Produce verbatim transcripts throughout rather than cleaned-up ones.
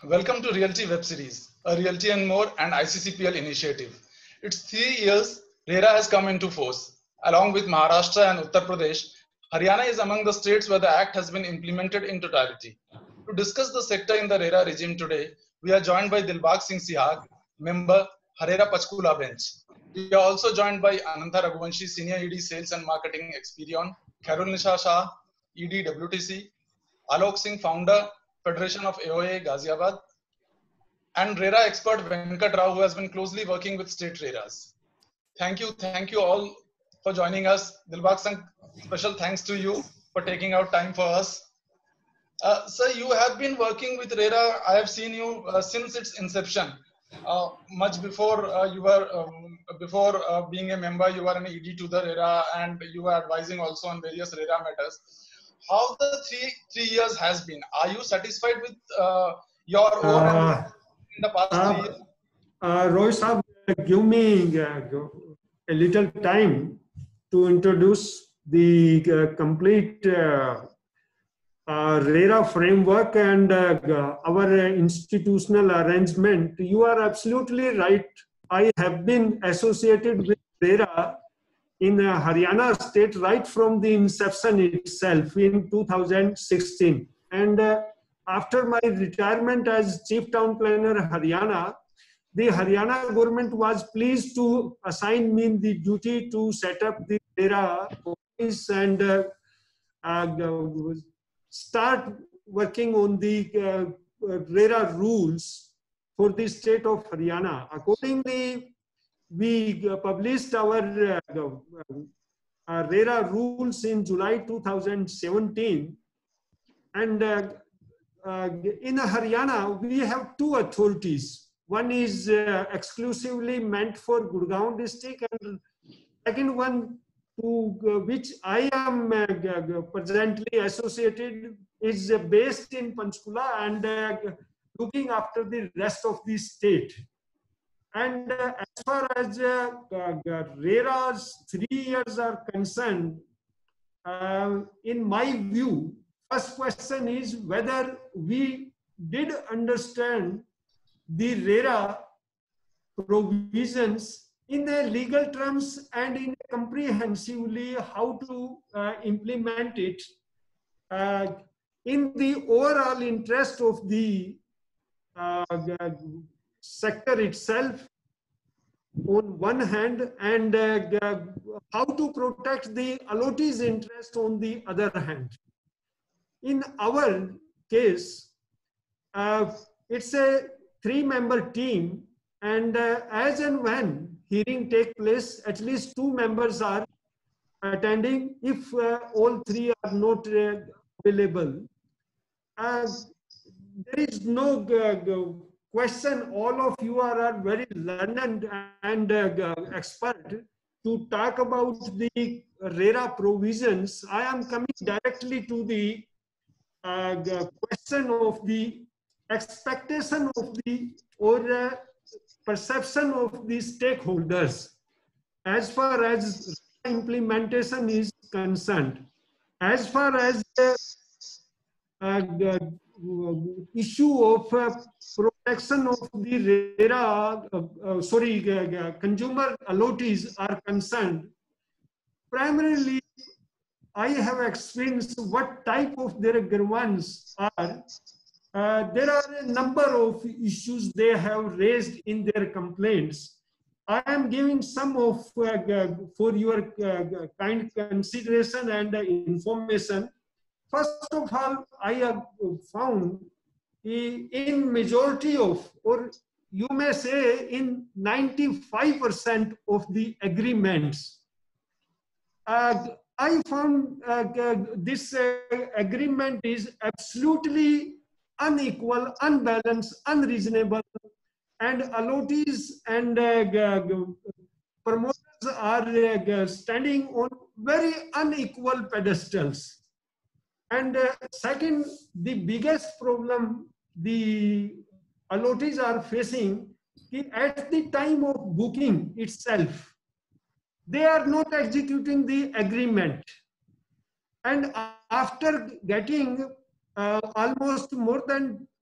Welcome to Realty Web Series, a Realty and More and I C C P L initiative. It's three years RERA has come into force. Along with Maharashtra and Uttar Pradesh, Haryana is among the states where the act has been implemented in totality. To discuss the sector in the RERA regime today, we are joined by Dilbag Singh Sihag, member Harera Panchkula bench. We are also joined by Ananta Raghuvanshi, Senior E D Sales and Marketing Experion, Carol Nisha Shah, E D W T C, Alok Singh, founder, Federation of A O A, Ghaziabad, and RERA expert Venkat Rao, who has been closely working with state RERAs. Thank you, thank you all for joining us. Dilbag Singh, special thanks to you for taking out time for us. Uh, sir, you have been working with RERA. I have seen you uh, since its inception. Uh, much before uh, you were, um, before uh, being a member, you were an E D to the RERA, and you were advising also on various RERA matters. How the three three years has been? Are you satisfied with uh, your own and Uh, in the past uh, three years? uh, Rohit Saab, give me uh, a little time to introduce the uh, complete uh, uh, RERA framework and uh, our institutional arrangement. You are absolutely right. I have been associated with RERA in uh, Haryana state right from the inception itself in two thousand sixteen. And uh, after my retirement as Chief Town Planner Haryana, the Haryana government was pleased to assign me the duty to set up the RERA office and uh, uh, start working on the uh, RERA rules for the state of Haryana. Accordingly, we published our uh, uh, RERA rules in July two thousand seventeen. And uh, uh, in Haryana, we have two authorities. One is uh, exclusively meant for Gurgaon district, and second one to uh, which I am uh, presently associated is uh, based in Panchkula and uh, looking after the rest of the state. And uh, as far as uh, uh, RERA's three years are concerned, uh, in my view, first question is whether we did understand the RERA provisions in the legal terms and in comprehensively how to uh, implement it uh, in the overall interest of the uh, sector itself on one hand, and uh, how to protect the allottees' interest on the other hand. In our case, uh, it's a three-member team, and uh, as and when hearing take place, at least two members are attending if uh, all three are not uh, available. Uh, there is no uh, question, all of you are, are very learned and uh, expert to talk about the RERA provisions. I am coming directly to the, uh, the question of the expectation of the or uh, perception of the stakeholders as far as implementation is concerned. As far as the uh, uh, issue of uh, protection of the RERA, uh, uh, sorry, uh, consumer allottees are concerned, primarily I have experienced what type of their grievance are. Uh, there are a number of issues they have raised in their complaints. I am giving some of uh, for your uh, kind consideration and uh, information. First of all, I have found in majority of, or you may say in ninety-five percent of the agreements, uh, I found uh, this uh, agreement is absolutely unequal, unbalanced, unreasonable, and allottees and uh, promoters are uh, standing on very unequal pedestals. And uh, second, the biggest problem the allottees are facing is at the time of booking itself, they are not executing the agreement. And after getting uh, almost more than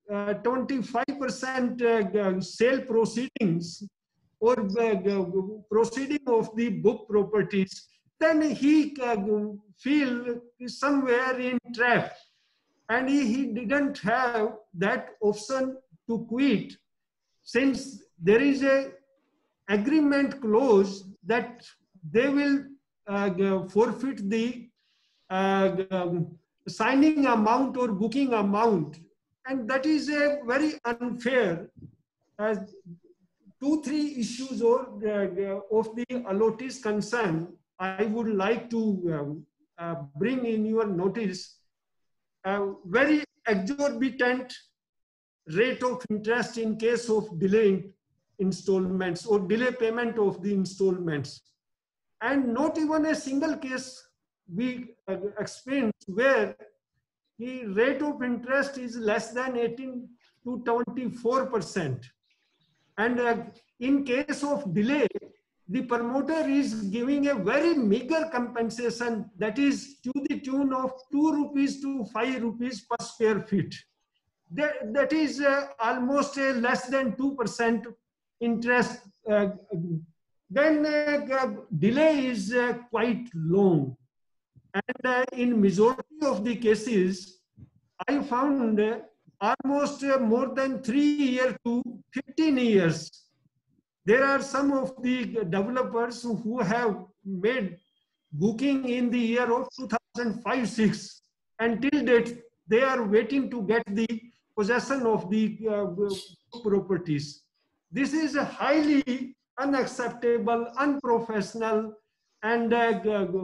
twenty-five percent uh, sale proceedings or uh, proceeding of the book properties, then he uh, feel somewhere in trap, and he, he didn't have that option to quit, since there is a agreement clause that they will uh, forfeit the uh, um, signing amount or booking amount, and that is a very unfair. Uh, two, three issues or uh, of the allottees concern I would like to um, uh, bring in your notice. Uh, very exorbitant rate of interest in case of delayed installments or delay payment of the installments, and not even a single case we uh, experienced where the rate of interest is less than eighteen to twenty-four percent. And uh, in case of delay, the promoter is giving a very meager compensation, that is to the tune of two rupees to five rupees per square feet. That, that is uh, almost a less than two percent interest. Uh, then uh, delay is uh, quite long. And uh, in majority of the cases, I found uh, almost uh, more than three years to fifteen years. There are some of the developers who have made booking in the year of two thousand five six, and till date they are waiting to get the possession of the uh, properties. This is a highly unacceptable, unprofessional, and uh,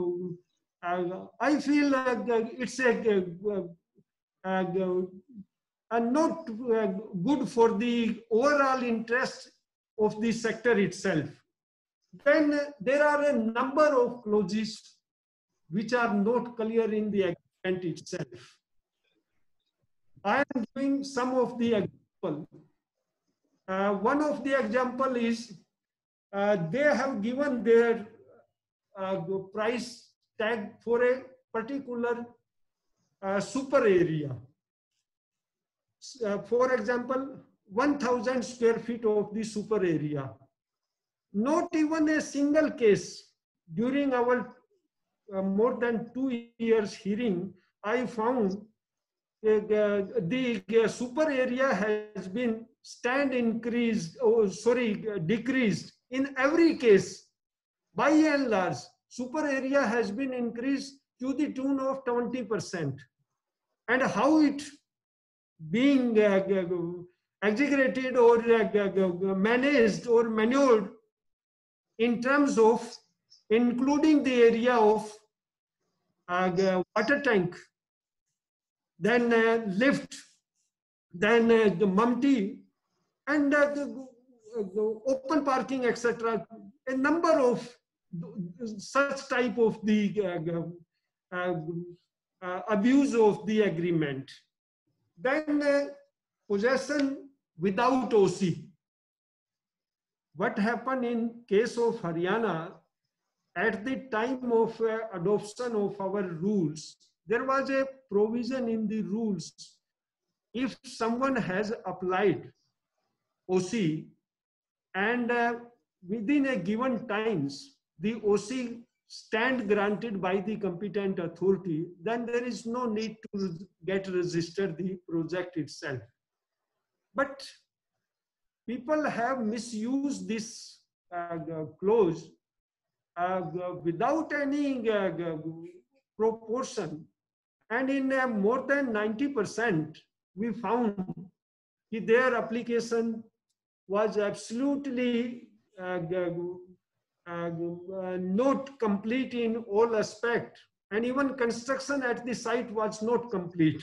uh, I feel uh, it's a uh, uh, uh, not uh, good for the overall interest of the sector itself. Then uh, there are a number of clauses which are not clear in the agreement itself. I am giving some of the example. Uh, one of the example is uh, they have given their uh, price tag for a particular uh, super area. Uh, for example, one thousand square feet of the super area. Not even a single case during our uh, more than two years hearing, I found uh, the, the uh, super area has been stand increased, oh, sorry, uh, decreased in every case. By and large, super area has been increased to the tune of twenty percent. And how it being uh, exaggerated or uh, managed or manured in terms of including the area of uh, water tank, then uh, lift, then uh, the mumty, and uh, the, the open parking, et cetera. A number of such type of the uh, uh, uh, abuse of the agreement. Then uh, possession without O C. What happened in case of Haryana, at the time of uh, adoption of our rules, there was a provision in the rules. If someone has applied O C and uh, within a given times, the O C stand granted by the competent authority, then there is no need to get registered the project itself. But people have misused this uh, clause uh, without any uh, proportion, and in uh, more than ninety percent we found that their application was absolutely uh, uh, uh, not complete in all aspects, and even construction at the site was not complete.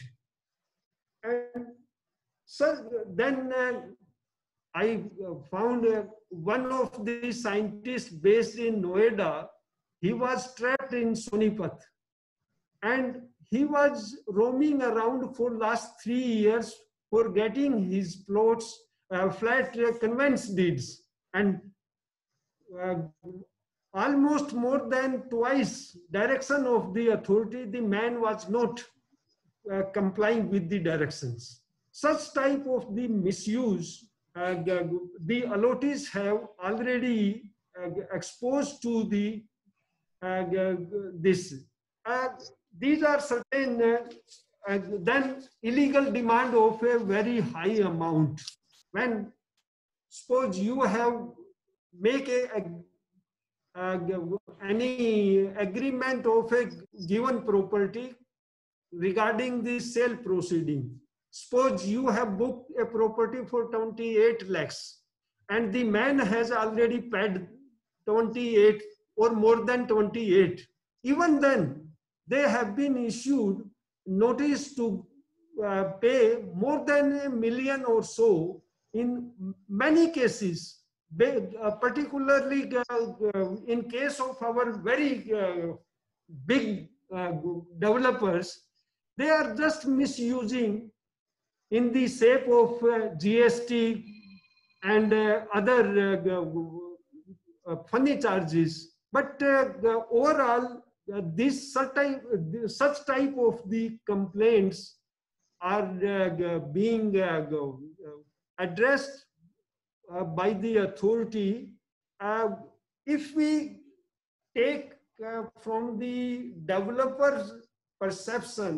And so then uh, I found uh, one of the scientists based in Noida. He was trapped in Sonipat, and he was roaming around for last three years for getting his plots, uh, flat uh, conveyance deeds, and uh, almost more than twice direction of the authority, the man was not uh, complying with the directions. such type of the misuse, uh, the allottees have already uh, exposed to the uh, this. Uh, these are certain, uh, uh, then illegal demand of a very high amount. When suppose you have make a, a uh, any agreement of a given property regarding the sale proceeding. Suppose you have booked a property for twenty-eight lakhs and the man has already paid twenty-eight or more than twenty-eight. Even then, they have been issued notice to uh, pay more than a million or so in many cases. Uh, particularly uh, uh, in case of our very uh, big uh, developers, they are just misusing in the shape of uh, G S T and uh, other uh, uh, funny charges. But uh, the overall, uh, this such type, such type of the complaints are uh, being uh, addressed Uh, by the authority. Uh, if we take uh, from the developer's perception,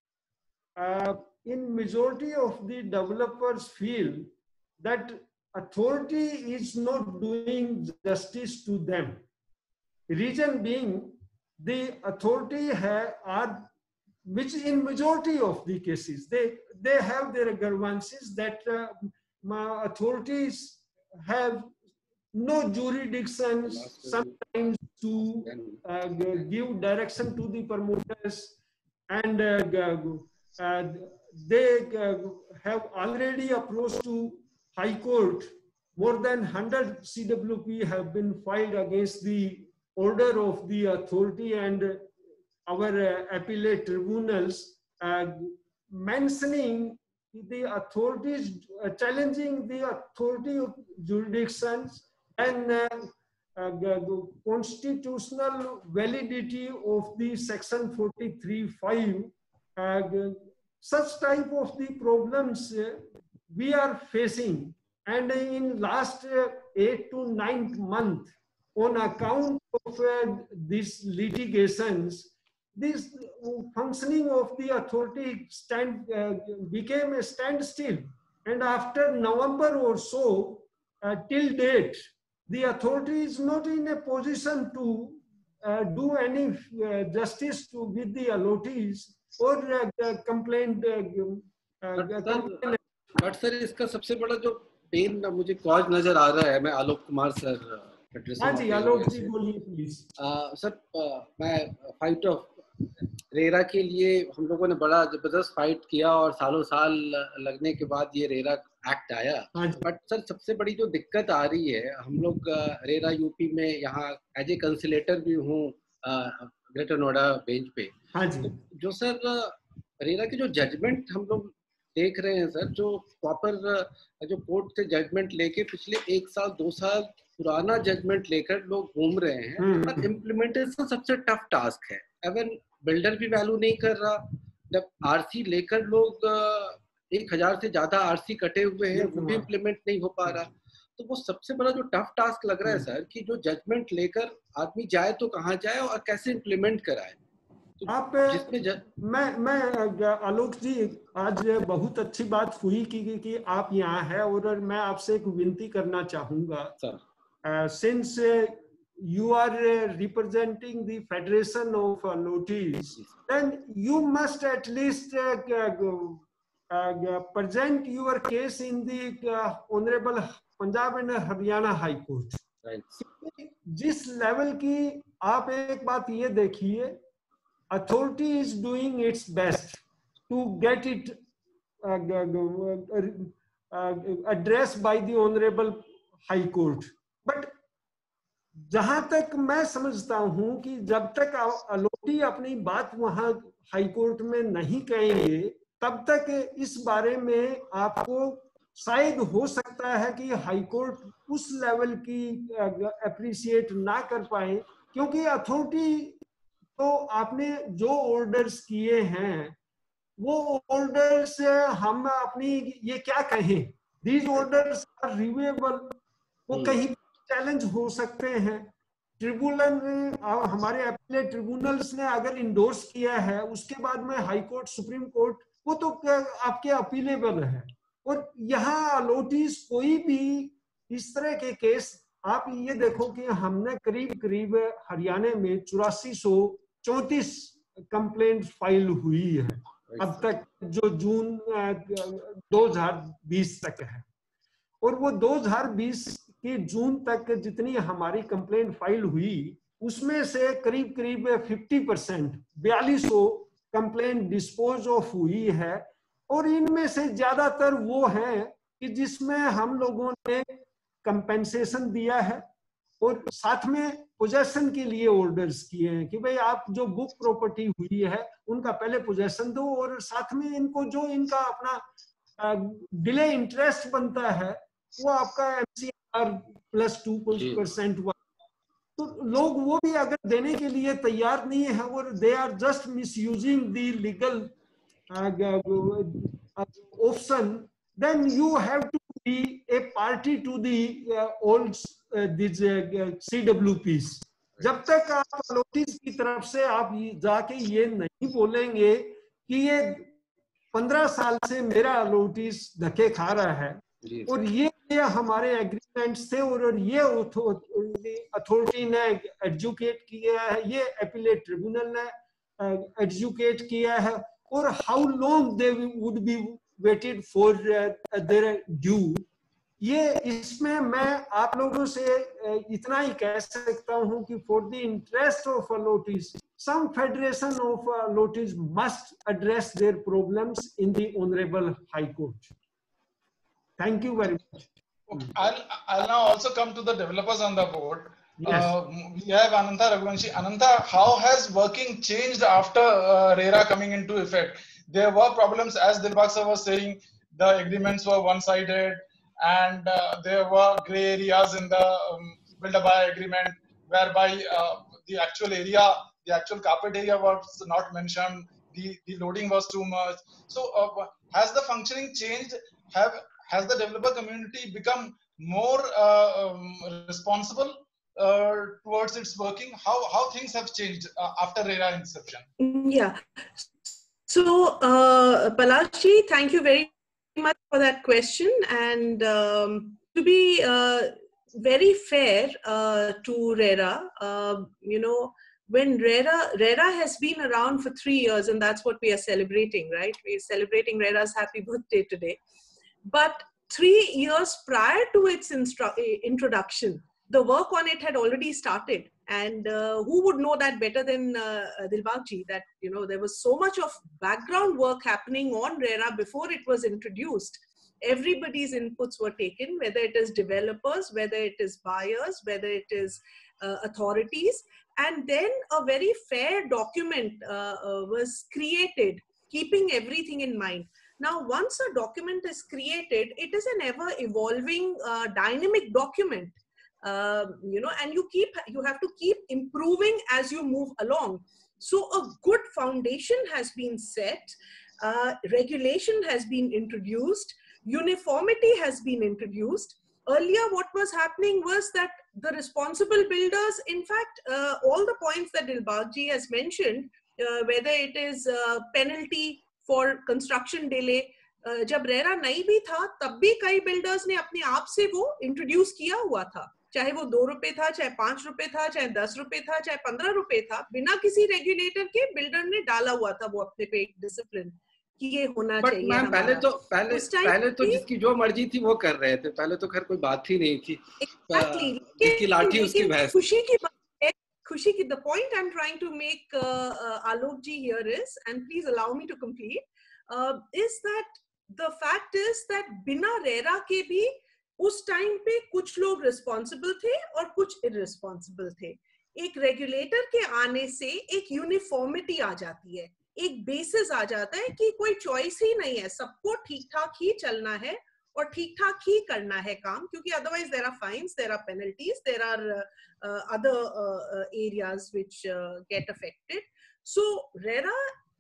uh, in majority of the developers feel that authority is not doing justice to them. Reason being, the authority have, are, which in majority of the cases, they, they have their grievances that uh, my authorities have no jurisdictions sometimes to uh, give direction to the promoters, and uh, uh, they uh, have already approached to High Court. More than one hundred C W P have been filed against the order of the authority and our uh, appellate tribunals, uh, mentioning the authorities, uh, challenging the authority of jurisdictions and uh, uh, the constitutional validity of the section forty-three five. Uh, such type of the problems uh, we are facing, and in last uh, eight to nine month, on account of uh, these litigations, this functioning of the authority stand uh, became a standstill, and after November or so, uh, till date, the authority is not in a position to uh, do any uh, justice to with the allottees or uh, complaint. But sir इसका सबसे बड़ा जो pen मुझे cause नजर आ रहा है, मैं Alok Kumar sir, हाँ जी आलोक जी बोलिए प्लीज। सर मैं फाइट ऑफ रेरा के लिए हम लोगों ने बड़ा जबरदस्त फाइट किया और सालों साल लगने के बाद ये रेरा एक्ट आया। बट सर सबसे बड़ी जो दिक्कत आ रही है, हम लोग रेरा यूपी में यहाँ एज ए कंसिलेटर भी हूँ ग्रेटर नोएडा बेंच पे। हाँ जी। तो जो सर रेरा के जो जजमेंट हम लोग देख रहे हैं सर, जो प्रॉपर जो कोर्ट से जजमेंट लेके पिछले एक साल दो साल पुराना जजमेंट लेकर लोग घूम रहे हैं, पर इम्प्लीमेंटेशन सबसे टफ टास्क है। अगर बिल्डर भी वैल्यू नहीं कर रहा, जब आरसी लेकर लोग एक हजार से ज्यादा आरसी कटे हुए हैं, वो भी इम्प्लीमेंट नहीं हो पा रहा। तो वो सबसे बड़ा जो टफ टास्क लग रहा है सर, कि जो जजमेंट लेकर आदमी जाए तो कहाँ जाए और कैसे इम्प्लीमेंट कराए। तो आप जज... मैं मैं आलोक जी, आज बहुत अच्छी बात हुई कि, कि, कि आप यहाँ हैं, और मैं आपसे एक विनती करना चाहूंगा sir, since you are uh, representing the Federation of uh, Allottees, then you must at least uh, uh, uh, present your case in the uh, Honorable Punjab and Haryana High Court. Right. जिस level की आप एक बात ये देखिए, authority is doing its best to get it uh, uh, addressed by the Honorable High Court, but जहां तक मैं समझता हूं कि जब तक अलोटी अपनी बात वहां हाई कोर्ट में नहीं कहेंगे, तब तक इस बारे में आपको शायद हो सकता है कि हाई कोर्ट उस लेवल की अप्रिशिएट ना कर पाए, क्योंकि अथॉरिटी तो आपने जो ऑर्डर्स किए हैं वो ऑर्डर्स हम अपनी ये क्या कहें, दीज ऑर्डर्स आर रिव्यूएबल, वो कहीं चैलेंज हो सकते हैं। ट्रिब्यूनल, हमारे अपीलेट ट्रिब्यूनल्स ने अगर इंडोर्स किया है, उसके बाद में हाई कोर्ट, सुप्रीम कोर्ट, वो तो आपके अपीलेबल है। और यहाँ अलॉटीज कोई भी इस तरह के केस, आप ये देखो कि हमने करीब करीब हरियाणा में चौरासी सौ चौंतीस कंप्लेंट फाइल हुई है अब तक, जो जून दो हज़ार बीस तक है। और वो दो हज़ार बीस के जून तक जितनी हमारी कंप्लेंट फाइल हुई, उसमें से करीब करीब पचास परसेंट बयालीस सौ कंप्लेंट डिस्पोज ऑफ हुई है। और इनमें से ज्यादातर वो है कि जिसमें हम लोगों ने कंपेंसेशन दिया है और साथ में पोजेशन के लिए ऑर्डर्स किए हैं कि भाई आप जो बुक प्रॉपर्टी हुई है उनका पहले पोजेशन दो, और साथ में इनको जो इनका अपना डिले इंटरेस्ट बनता है वो आपका एमसीआर प्लस टू परसेंट हुआ। तो लोग वो भी अगर देने के लिए तैयार नहीं है और they are just misusing the legal option, then you have to be a party to the all this सीडब्ल्यूपीस। जब तक आप अलॉटीज की तरफ से आप जाके ये नहीं बोलेंगे कि ये पंद्रह साल से मेरा अलॉटीज धक्के खा रहा है और ये ये हमारे एग्रीमेंट्स थे और ये अथॉरिटी ने एजुकेट किया है, ये अपीलेट ट्रिब्यूनल ने एजुकेट किया है, और how long they would be waited for their due, ये इसमें मैं आप लोगों से इतना ही कह सकता हूं कि for the interest of allottees, some federation of allottees must address their problems in the honorable high court. Thank you very much. I'll, I'll now also come to the developers on the board. Yes. Uh, we have Ananta Raghuvanshi. Ananta, how has working changed after uh, RERA coming into effect? There were problems, as Dilbag sir was saying, the agreements were one-sided, and uh, there were gray areas in the um, build-a-buy agreement, whereby uh, the actual area, the actual carpet area was not mentioned, the, the loading was too much. So uh, has the functioning changed? Have Has the developer community become more uh, um, responsible uh, towards its working? How, how things have changed uh, after RERA inception? Yeah. So, uh, Palashji, thank you very much for that question. And um, to be uh, very fair uh, to RERA, uh, you know, when RERA, RERA has been around for three years, and that's what we are celebrating, right? We are celebrating RERA's happy birthday today. But three years prior to its introduction, the work on it had already started. And uh, who would know that better than uh, Dilbagji, that, you know, there was so much of background work happening on RERA before it was introduced. Everybody's inputs were taken, whether it is developers, whether it is buyers, whether it is uh, authorities. And then a very fair document uh, uh, was created, keeping everything in mind. Now, once a document is created, it is an ever-evolving, uh, dynamic document, uh, you know, and you keep, you have to keep improving as you move along. So, a good foundation has been set, uh, regulation has been introduced, uniformity has been introduced. Earlier, what was happening was that the responsible builders, in fact, uh, all the points that Dilbagji has mentioned, uh, whether it is uh, penalty for construction delay, uh, जब RERA नहीं भी था तब भी कई builders ने अपने आप से वो इंट्रोड्यूस किया हुआ था, चाहे वो दो रुपए था, चाहे पांच रुपए था, चाहे दस रुपए था, चाहे पंद्रह रुपए था, बिना किसी रेगुलेटर के बिल्डर ने डाला हुआ था वो अपने पे एक डिसिप्लिन कि ये होना But चाहिए। मैम पहले तो पहले पहले तो जिसकी जो मर्जी थी वो कर रहे थे, पहले तो खैर कोई बात ही नहीं थी। Exactly. जिसकी लाठी उसकी भैंस। खुशी की बात है, खुशी की, the point I'm trying to make uh, uh, Alok ji here is, and please allow me to complete, uh, is that the fact is that बिना रेरा के भी उस टाइम पे कुछ लोग रिस्पॉन्सिबल थे और कुछ इररिस्पॉन्सिबल थे। एक रेगुलेटर के आने से एक यूनिफॉर्मिटी आ जाती है, एक बेसिस आ जाता है कि कोई चॉइस ही नहीं है, सबको ठीक ठाक ही चलना है और ठीक ठाक ही करना है काम, क्योंकि otherwise there are fines, there are penalties, there are other areas which get affected. So RERA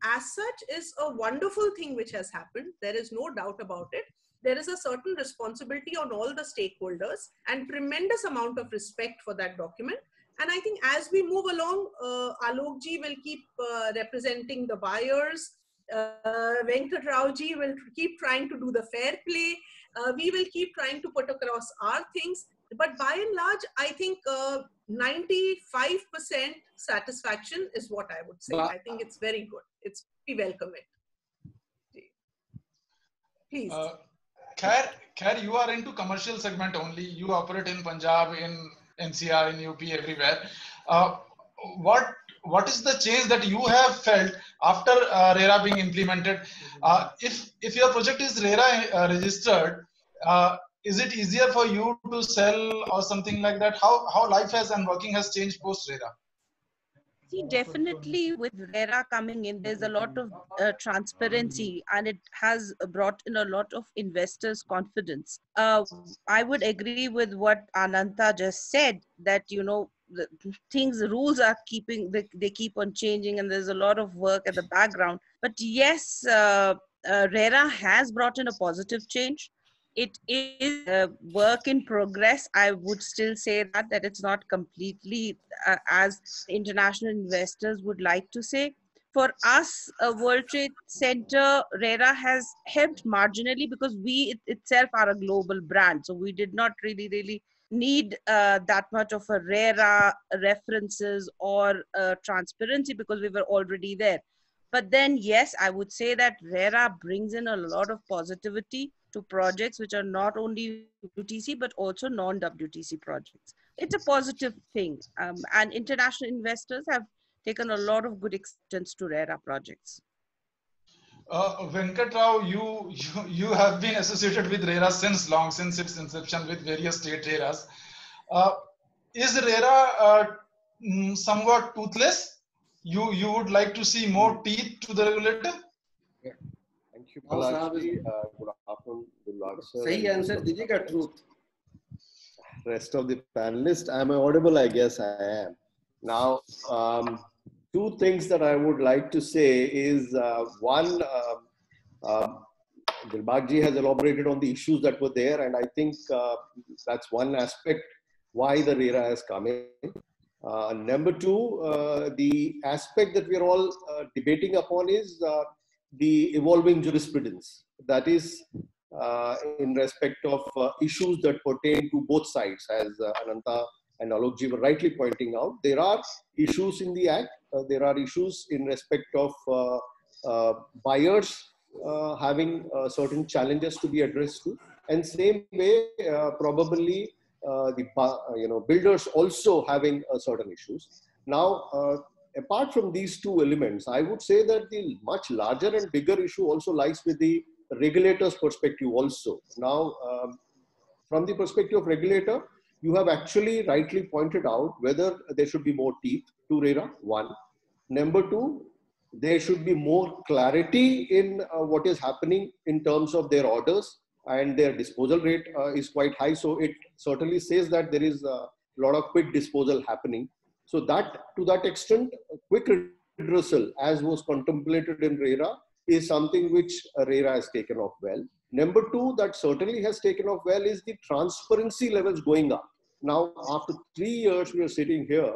as such is a wonderful thing which has happened. There is no doubt about it. There is a certain responsibility on all the stakeholders and tremendous amount of respect for that document. And I think as we move along, uh, Alok ji will keep uh, representing the buyers. Uh, Venkat Rao ji will keep trying to do the fair play. Uh, we will keep trying to put across our things. But by and large, I think uh, ninety-five percent satisfaction is what I would say. I think it's very good. It's we welcome it. Please. Uh, Khair, Khair, you are into commercial segment only. You operate in Punjab, in N C R, in U P, everywhere. Uh, what what is the change that you have felt after uh, RERA being implemented? Uh, if if your project is RERA uh, registered, uh, is it easier for you to sell or something like that? How how life has and working has changed post RERA? See, definitely with RERA coming in, there's a lot of uh, transparency, and it has brought in a lot of investors' confidence. Uh, I would agree with what Ananta just said, that, you know, the things, the rules are keeping, they, they keep on changing, and there's a lot of work at the background. But yes, uh, uh, RERA has brought in a positive change. It is a work in progress. I would still say that, that it's not completely uh, as international investors would like to say. For us, uh, World Trade Center, RERA has helped marginally because we it, itself are a global brand. So we did not really, really need uh, that much of a RERA references or uh, transparency because we were already there. But then, yes, I would say that RERA brings in a lot of positivity to projects which are not only W T C, but also non-W T C projects. It's a positive thing. Um, and international investors have taken a lot of good acceptance to RERA projects. Uh, Venkat Rao, you, you, you have been associated with RERA since long, since its inception with various state RERAs. Uh, is RERA uh, somewhat toothless? You, you would like to see more teeth to the regulator? Yeah. Thank you, Palakshi. Uh, good afternoon, Dilwag sir. Sahi answer dijiyega, truth. Rest of the panelists, am I audible? I guess I am. Now, um, two things that I would like to say is uh, one, uh, uh, Dilbag ji has elaborated on the issues that were there, and I think uh, that's one aspect why the RERA has come in. Uh, number two, uh, the aspect that we are all uh, debating upon is uh, the evolving jurisprudence. That is uh, in respect of uh, issues that pertain to both sides, as uh, Ananta and Alokji were rightly pointing out. There are issues in the Act. Uh, there are issues in respect of uh, uh, buyers uh, having uh, certain challenges to be addressed to. And same way, uh, probably uh, the uh, you know builders also having uh, certain issues. Now, uh, apart from these two elements, I would say that the much larger and bigger issue also lies with the regulator's perspective also. Now, um, from the perspective of regulator, you have actually rightly pointed out whether there should be more teeth to RERA, one. Number two, there should be more clarity in uh, what is happening in terms of their orders, and their disposal rate uh, is quite high. So it certainly says that there is a lot of quick disposal happening. So that, to that extent, quick redressal, as was contemplated in RERA, is something which RERA has taken off well. Number two, that certainly has taken off well is the transparency levels going up. Now, after three years, we are sitting here,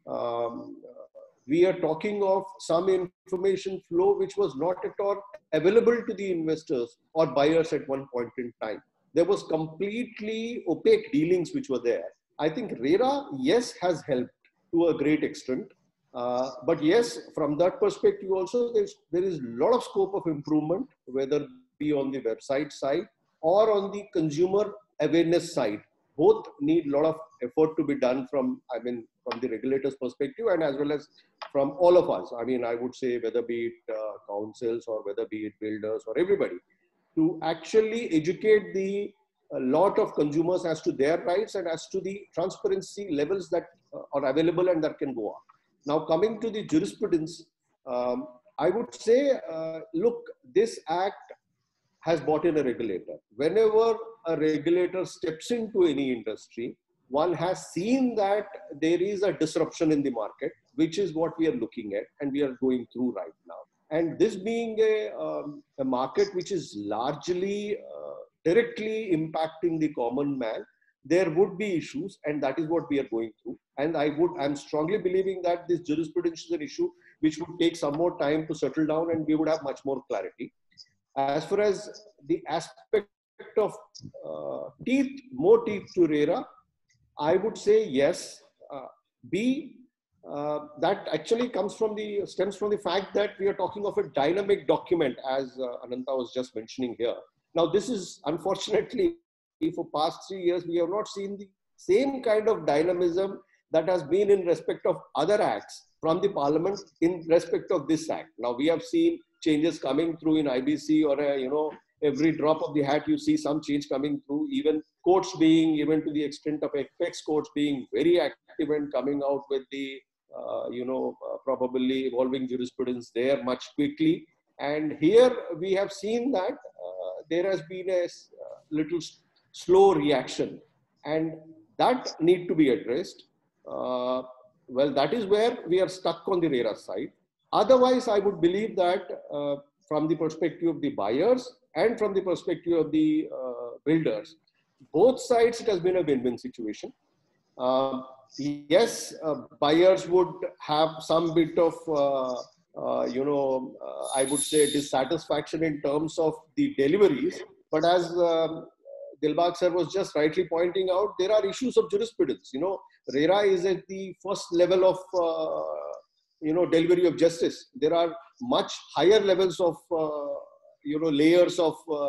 um, we are talking of some information flow which was not at all available to the investors or buyers at one point in time. There was completely opaque dealings which were there. I think RERA, yes, has helped to a great extent. Uh, but yes, from that perspective also, there's, there is a lot of scope of improvement, whether it be on the website side or on the consumer awareness side. Both need a lot of effort to be done from, I mean, from the regulator's perspective and as well as from all of us. I mean, I would say whether be it uh, councils or whether be it builders or everybody, to actually educate the a lot of consumers as to their rights and as to the transparency levels that uh, are available and that can go up. Now, coming to the jurisprudence, um, I would say, uh, look, this act has brought in a regulator. Whenever a regulator steps into any industry, one has seen that there is a disruption in the market, which is what we are looking at and we are going through right now. And this being a, um, a market which is largely uh, directly impacting the common man, there would be issues, and that is what we are going through. And I would, I'm strongly believing that this jurisprudence is an issue which would take some more time to settle down, and we would have much more clarity. As far as the aspect of uh, teeth, more teeth to RERA, I would say yes. Uh, B, uh, that actually comes from the, stems from the fact that we are talking of a dynamic document, as uh, Ananta was just mentioning here. Now, this is unfortunately, for past three years, we have not seen the same kind of dynamism that has been in respect of other acts from the parliament in respect of this act. Now, we have seen changes coming through in I B C, or, a, you know, every drop of the hat, you see some change coming through, even courts being, even to the extent of apex courts being very active and coming out with the, uh, you know, uh, probably evolving jurisprudence there much quickly. And here we have seen that uh, there has been a uh, little slow reaction, and that need to be addressed. Uh, well, that is where we are stuck on the RERA side. Otherwise, I would believe that uh, from the perspective of the buyers and from the perspective of the uh, builders, both sides, it has been a win-win situation. Uh, yes, uh, buyers would have some bit of, uh, uh, you know, uh, I would say dissatisfaction in terms of the deliveries. But as um, Dilbag sir was just rightly pointing out, there are issues of jurisprudence. You know, RERA is at the first level of, uh, you know, delivery of justice. There are much higher levels of, uh, you know, layers of, uh,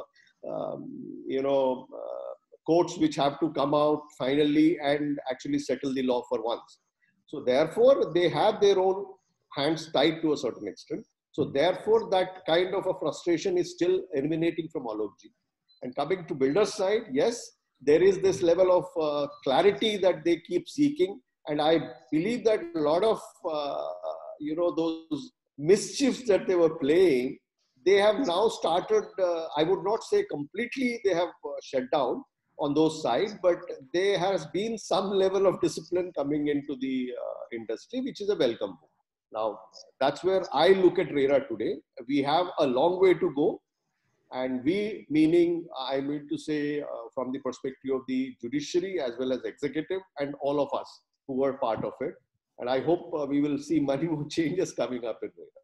um, you know, uh, courts which have to come out finally and actually settle the law for once. So therefore, they have their own hands tied to a certain extent. So therefore, that kind of a frustration is still emanating from all of you. And coming to builder's side, yes, there is this level of uh, clarity that they keep seeking. And I believe that a lot of, uh, you know, those mischiefs that they were playing, they have now started, uh, I would not say completely they have uh, shut down on those sides, but there has been some level of discipline coming into the uh, industry, which is a welcome move. Now, that's where I look at RERA today. We have a long way to go. And we, meaning, I mean to say, uh, from the perspective of the judiciary as well as executive and all of us who were part of it. And I hope uh, we will see many more changes coming up in RERA.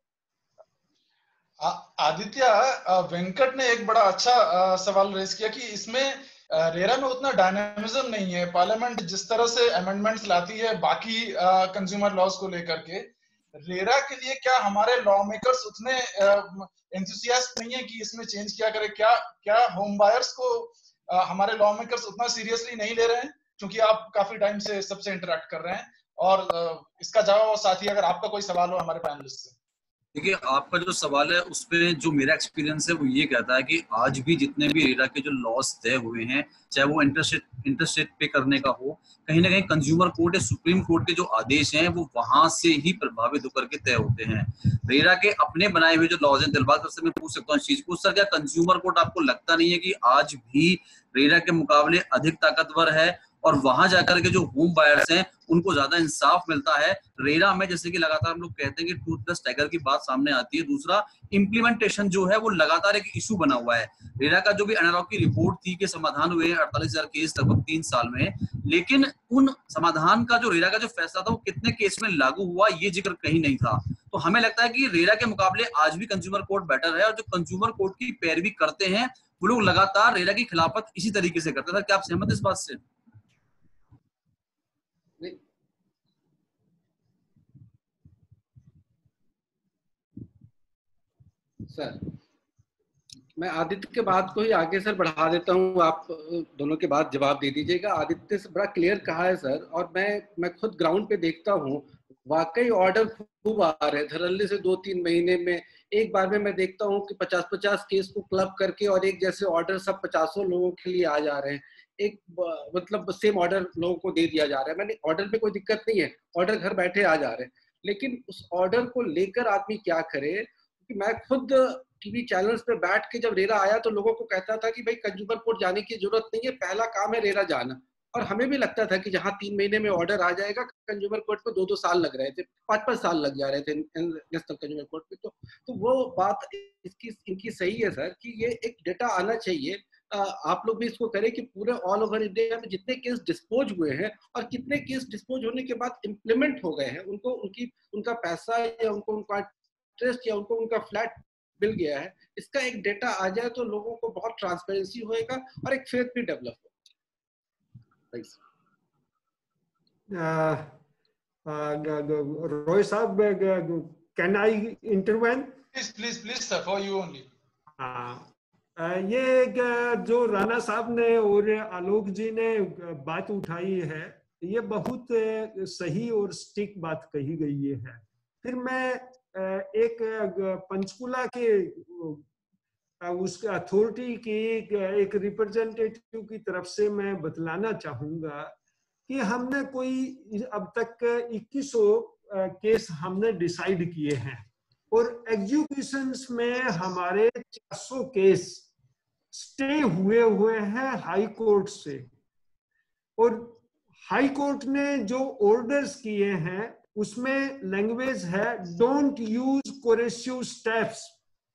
Aditya, Venkat ने एक बड़ा अच्छा सवाल raise किया कि इसमें RERA में उतना डायनामिज्म नहीं है। पार्लियामेंट जिस तरह से अमेंडमेंट्स लाती है बाकी कंज्यूमर लॉज को लेकर के, रेरा के लिए क्या हमारे लॉ मेकर्स उतने एंथुसियास्ट नहीं है कि इसमें चेंज किया करे? क्या क्या होम बायर्स को हमारे लॉ मेकर्स उतना सीरियसली नहीं ले रहे हैं? क्योंकि आप काफी टाइम से सबसे इंटरेक्ट कर रहे हैं, और इसका जवाब साथ ही अगर आपका कोई सवाल हो हमारे पैनलिस्ट से। देखिए, आपका जो सवाल है उस पे जो मेरा एक्सपीरियंस है वो ये कहता है कि आज भी जितने भी रेरा के जो लॉस तय हुए हैं, चाहे वो इंटरेस्ट इंटरेस्ट रेट पे करने का हो, कहीं ना कहीं कंज्यूमर कोर्ट या सुप्रीम कोर्ट के जो आदेश हैं वो वहां से ही प्रभावित होकर के तय होते हैं। रेरा के अपने बनाए हुए जो लॉज हैं, दिलबाग से मैं पूछ सकता हूँ इस चीज को, सर क्या कंज्यूमर कोर्ट आपको लगता नहीं है कि आज भी रेरा के मुकाबले अधिक ताकतवर है और वहां जाकर के जो होम बायर्स हैं उनको ज्यादा इंसाफ मिलता है? रेरा में जैसे कि लगातार हम लोग कहते हैं कि टूथलेस टाइगर की बात सामने आती है। दूसरा, इम्प्लीमेंटेशन जो है वो लगातार एक इशू बना हुआ है। रेरा का जो भी एनालॉग की रिपोर्ट थी कि समाधान हुए अड़तालीस हजार केस लगभग तीन साल में, लेकिन उन समाधान का जो रेरा का जो फैसला था वो कितने केस में लागू हुआ ये जिक्र कहीं नहीं था। तो हमें लगता है कि रेरा के मुकाबले आज भी कंज्यूमर कोर्ट बेटर है, और जो कंज्यूमर कोर्ट की पैरवी करते हैं वो लोग लगातार रेरा की खिलाफत इसी तरीके से करते हैं। क्या आप सहमत इस बात से? सर, मैं आदित्य के बात को ही आगे सर बढ़ा देता हूँ, आप दोनों के बाद जवाब दे दीजिएगा। आदित्य से बड़ा क्लियर कहा है सर, और मैं मैं खुद ग्राउंड पे देखता हूँ, वाकई ऑर्डर खूब आ रहे हैं। धरल्ले से दो तीन महीने में एक बार में मैं देखता हूँ कि पचास पचास केस को क्लब करके और एक जैसे ऑर्डर सब पचासों लोगों के लिए आ जा रहे हैं। एक मतलब सेम ऑर्डर लोगों को दे दिया जा रहा है। मैंने ऑर्डर पे कोई दिक्कत नहीं है, ऑर्डर घर बैठे आ जा रहे हैं, लेकिन उस ऑर्डर को लेकर आदमी क्या करे? कि मैं खुद टीवी चैनल्स पे बैठ के जब रेरा आया तो लोगों को कहता था कि भाई कंज्यूमर कोर्ट जाने की जरूरत नहीं है, पहला काम है रेरा जाना। और हमें भी लगता था कि जहाँ तीन महीने में ऑर्डर आ जाएगा, कंज्यूमर कोर्ट में दो दो साल लग रहे थे, पाँच पाँच साल लग जा रहे थे नेशनल कंज्यूमर कोर्ट में। तो तो वो बात इसकी इनकी सही है सर कि ये एक डेटा आना चाहिए। आप लोग भी इसको करें कि पूरे ऑल ओवर इंडिया में जितने केस डिस्पोज हुए हैं और कितने केस डिस्पोज होने के बाद इम्प्लीमेंट हो गए हैं, उनको उनकी उनका पैसा या उनको उनका इंटरेस्ट या उनको उनका फ्लैट मिल गया है, इसका एक डेटा आ जाए तो लोगों को बहुत ट्रांसपेरेंसी होएगा और एक फेथ भी डेवलप होगा। रोय साहब, can I intervene? Please please please sir, for you only. ये जो राणा साहब ने और आलोक जी ने बात उठाई है, ये बहुत सही और स्टिक बात कही गई है। फिर मैं एक पंचकुला के उसके अथॉरिटी की एक रिप्रेजेंटेटिव की तरफ से मैं बतलाना चाहूंगा कि हमने कोई अब तक इक्कीस सौ केस हमने डिसाइड किए हैं और एग्जीक्यूशंस में हमारे चार सौ केस स्टे हुए हुए हैं हाई कोर्ट से। और हाई कोर्ट ने जो ऑर्डर्स किए हैं उसमें लैंग्वेज है, don't use coercive steps,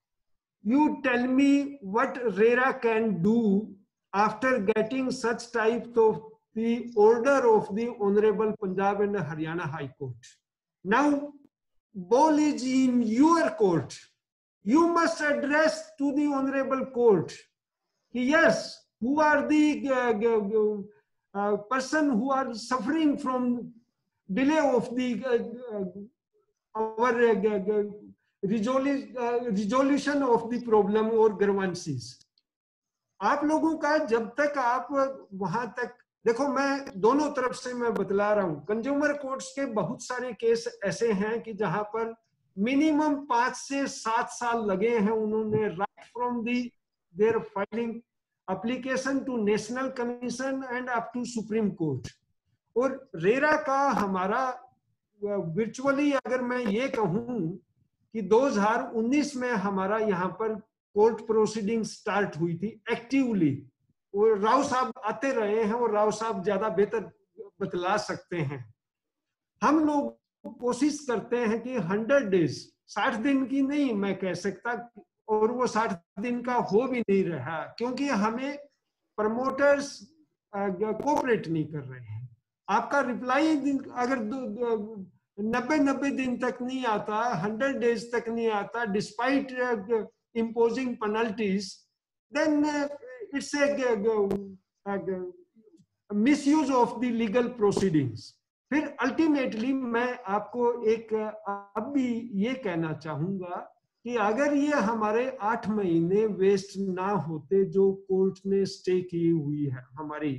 you tell me what RERA can do after getting such type of the order of the Honorable Punjab and Haryana High Court. Now, ball is in your court. You must address to the Honorable Court. Yes, who are the uh, uh, person who are suffering from delay of the uh, uh, our uh, resolution, uh, resolution of the problem or grievances. आप लोगों का जब तक आप वहां तक देखो, मैं दोनों तरफ से मैं बतला रहा हूं, कंज्यूमर कोर्ट्स के बहुत सारे केस ऐसे हैं कि जहां पर मिनिमम पांच से सात साल लगे हैं उन्होंने, right from the their filing application to national commission and up to supreme court. और रेरा का हमारा वर्चुअली अगर मैं ये कहूं कि दो हज़ार उन्नीस में हमारा यहाँ पर कोर्ट प्रोसीडिंग स्टार्ट हुई थी एक्टिवली, और राव साहब आते रहे हैं और राव साहब ज्यादा बेहतर बतला सकते हैं। हम लोग कोशिश करते हैं कि हंड्रेड डेज, साठ दिन की नहीं मैं कह सकता, और वो साठ दिन का हो भी नहीं रहा क्योंकि हमें प्रमोटर्स कोऑपरेट नहीं कर रहे हैं। आपका रिप्लाई अगर नब्बे नब्बे दिन तक नहीं आता, हंड्रेड डेज तक नहीं आता, despite imposing penalties, then it's a, a, a, a misuse of the legal proceedings. फिर अल्टीमेटली मैं आपको एक अब भी ये कहना चाहूंगा कि अगर ये हमारे आठ महीने वेस्ट ना होते जो कोर्ट ने स्टे की हुई है हमारी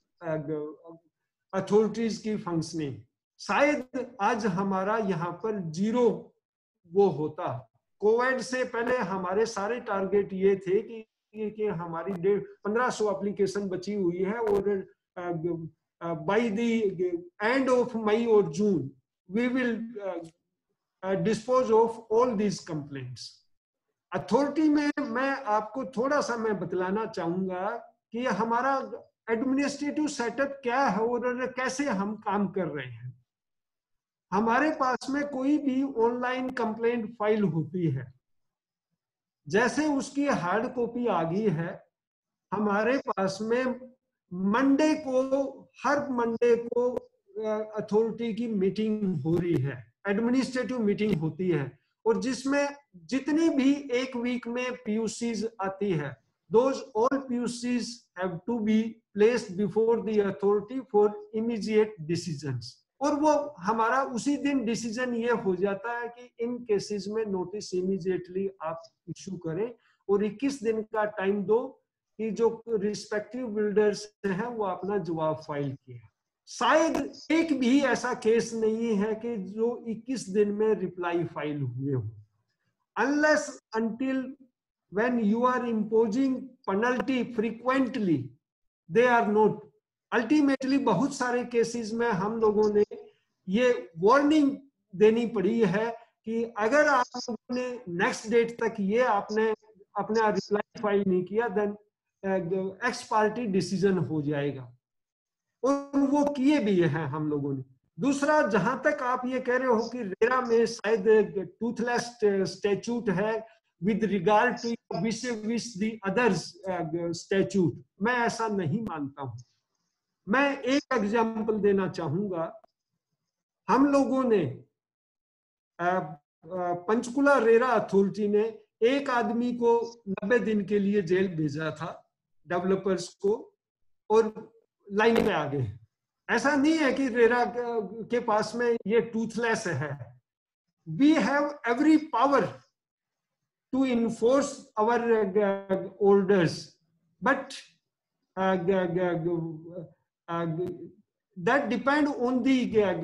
अथॉरिटीज की फंक्शनिंग, शायद आज हमारा यहाँ पर जीरो वो होता। कोविड से पहले हमारे सारे टारगेट ये थे कि कि हमारी डेढ़ पंद्रह सौ एप्लीकेशन बची हुई है और by the end of May और June we will dispose of all these complaints. Authority में मैं आपको थोड़ा सा मैं बतलाना चाहूंगा कि हमारा एडमिनिस्ट्रेटिव सेटअप क्या है और कैसे हम काम कर रहे हैं। हमारे पास में कोई भी ऑनलाइन कंप्लेंट फाइल होती है, जैसे उसकी हार्ड कॉपी आ गई है, हमारे पास में मंडे को, हर मंडे को अथॉरिटी की मीटिंग हो रही है, एडमिनिस्ट्रेटिव मीटिंग होती है, और जिसमें जितनी भी एक वीक में पीयूसीज आती है, those all PUCs have to be placed before the authority for immediate decisions. और वो हमारा उसी दिन डिसीजन ये हो जाता है कि इन केसेस में नोटिस इमीडिएटली आप इशू करें और इक्कीस दिन का टाइम दो कि जो रिस्पेक्टिव बिल्डर्स हैं वो अपना जवाब फाइल किए। शायद एक भी ऐसा केस नहीं है कि जो इक्कीस दिन में रिप्लाई फाइल हुए हो, unless until when you are imposing penalty frequently they are not. Ultimately बहुत सारे केसेस में हम लोगों ने ये वार्निंग देनी पड़ी है कि अगर आपने नेक्स्ट डेट तक ये आपने अपना रिप्लाई फाइल नहीं किया, देन एक्स पार्टी डिसीजन हो जाएगा। और वो किए भी हैं हम लोगों ने। दूसरा, जहां तक आप ये कह रहे हो कि रेरा में शायद टूथलेस स्टैट्यूट है with regard to which which the others uh, statute, मैं ऐसा नहीं मानता हूं। मैं एक एग्जांपल देना चाहूंगा। हम लोगों ने uh, uh, Panchkula RERA authority ने एक आदमी को नब्बे दिन के लिए जेल भेजा था, डेवलपर्स को, और लाइन पे आ गए। ऐसा नहीं है कि रेरा के पास में ये टूथलेस है। We have every power to enforce our uh, orders, but uh, uh, that depend on the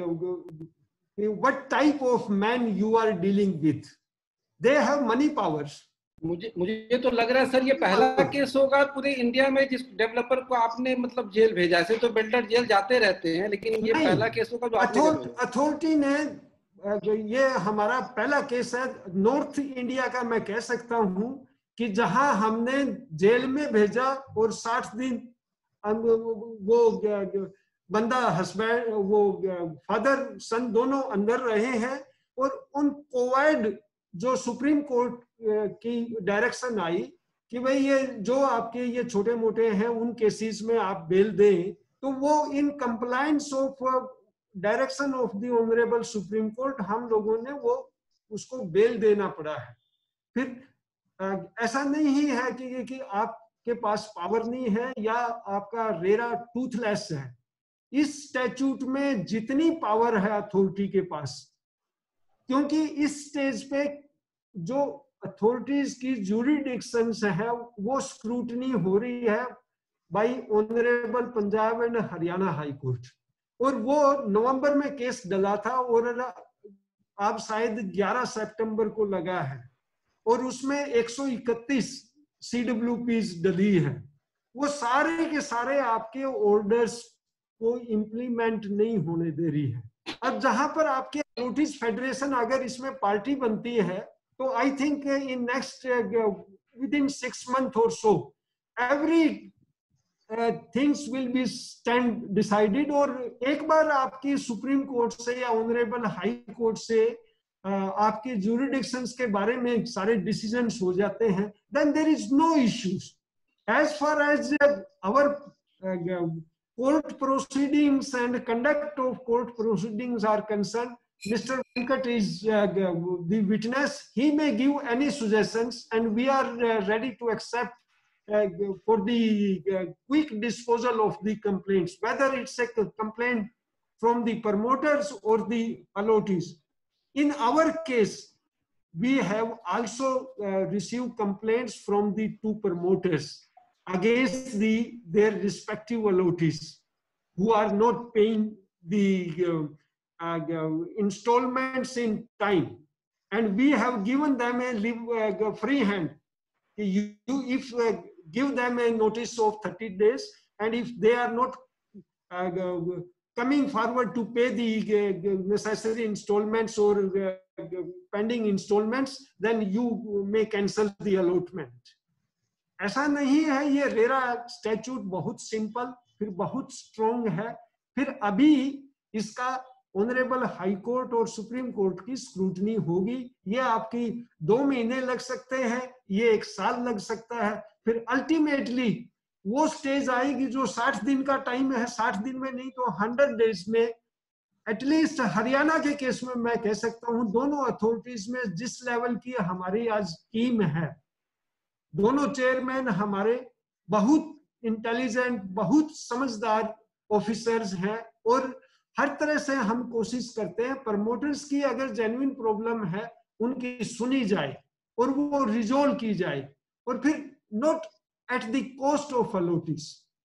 uh, what type of man you are dealing with. They have money powers. मुझे मुझे तो लग रहा है सर ये पहला case होगा पूरे इंडिया में जिस डेवलपर को आपने मतलब जेल भेजा। ऐसे तो बिल्डर जेल जाते रहते हैं, लेकिन ये पहला केस होगा जो आपने अथॉरिटी ने, ये हमारा पहला केस है नॉर्थ इंडिया का। मैं कह सकता हूं कि जहां हमने जेल में भेजा और साठ दिन वो बंदा हस्बैंड, वो फादर सन दोनों अंदर रहे हैं, और उन कोवाइड जो सुप्रीम कोर्ट की डायरेक्शन आई कि भाई ये जो आपके ये छोटे मोटे हैं उन केसेस में आप बेल दें, तो वो in compliance of direction of the honourable supreme court हम लोगों ने वो उसको बेल देना पड़ा है। फिर ऐसा नहीं है कि, कि आपके पास पावर नहीं है या आपका रेरा टूथलेस है। इस स्टैट्यूट में जितनी पावर है अथॉरिटी के पास, क्योंकि इस स्टेज पे जो अथॉरिटीज की ज्यूरिडिक्शंस है वो स्क्रूटनी हो रही है by honourable Punjab and Haryana high court, और वो नवंबर में केस डला था और अब शायद ग्यारह सितंबर को लगा है, और उसमें एक सौ इकतीस सीडब्ल्यूपीज डली है। वो सारे के सारे आपके ऑर्डर्स को इम्प्लीमेंट नहीं होने दे रही है। अब जहां पर आपके नोटिस फेडरेशन अगर इसमें पार्टी बनती है, तो I think in next within six month और so every things will be stand decided, और एक बार आपकी सुप्रीम कोर्ट से या ऑनरेबल हाई कोर्ट से uh, आपके ज्यूरिडिक्शंस के बारे में सारे डिसीजंस हो जाते हैं, then there is no issues. As far as our court proceedings and conduct of court proceedings are concerned, Mister Venkat is uh, the witness. He may give any suggestions, and we are uh, ready to accept uh, for the uh, quick disposal of the complaints, whether it's a complaint from the promoters or the allottees. In our case, we have also uh, received complaints from the two promoters against the their respective allottees who are not paying the uh, uh, installments in time, and we have given them a live, uh, free hand. You, if uh, give them a notice of thirty days, and if they are not uh, coming forward to pay the uh, necessary installments or uh, pending installments, then you may cancel the allotment. ऐसा नहीं है। ये RERA statute बहुत simple फिर बहुत strong है। फिर अभी इसका ऑनरेबल हाई कोर्ट और सुप्रीम कोर्ट की स्क्रूटनी होगी। ये आपकी दो महीने लग सकते हैं, ये एक साल लग सकता है, फिर अल्टीमेटली वो स्टेज आएगी जो साठ दिन का टाइम है, साठ दिन में नहीं तो हंड्रेड डेज में। एटलीस्ट हरियाणा के केस में मैं कह सकता हूँ दोनों अथॉरिटीज में जिस लेवल की हमारी आज टीम है, दोनों चेयरमैन हमारे बहुत इंटेलिजेंट, बहुत समझदार ऑफिसर्स हैं, और हर तरह से हम कोशिश करते हैं प्रमोटर्स की अगर जेन्युइन प्रॉब्लम है उनकी सुनी जाए और वो रिजोल्व की जाए, और फिर not at the cost of allottees.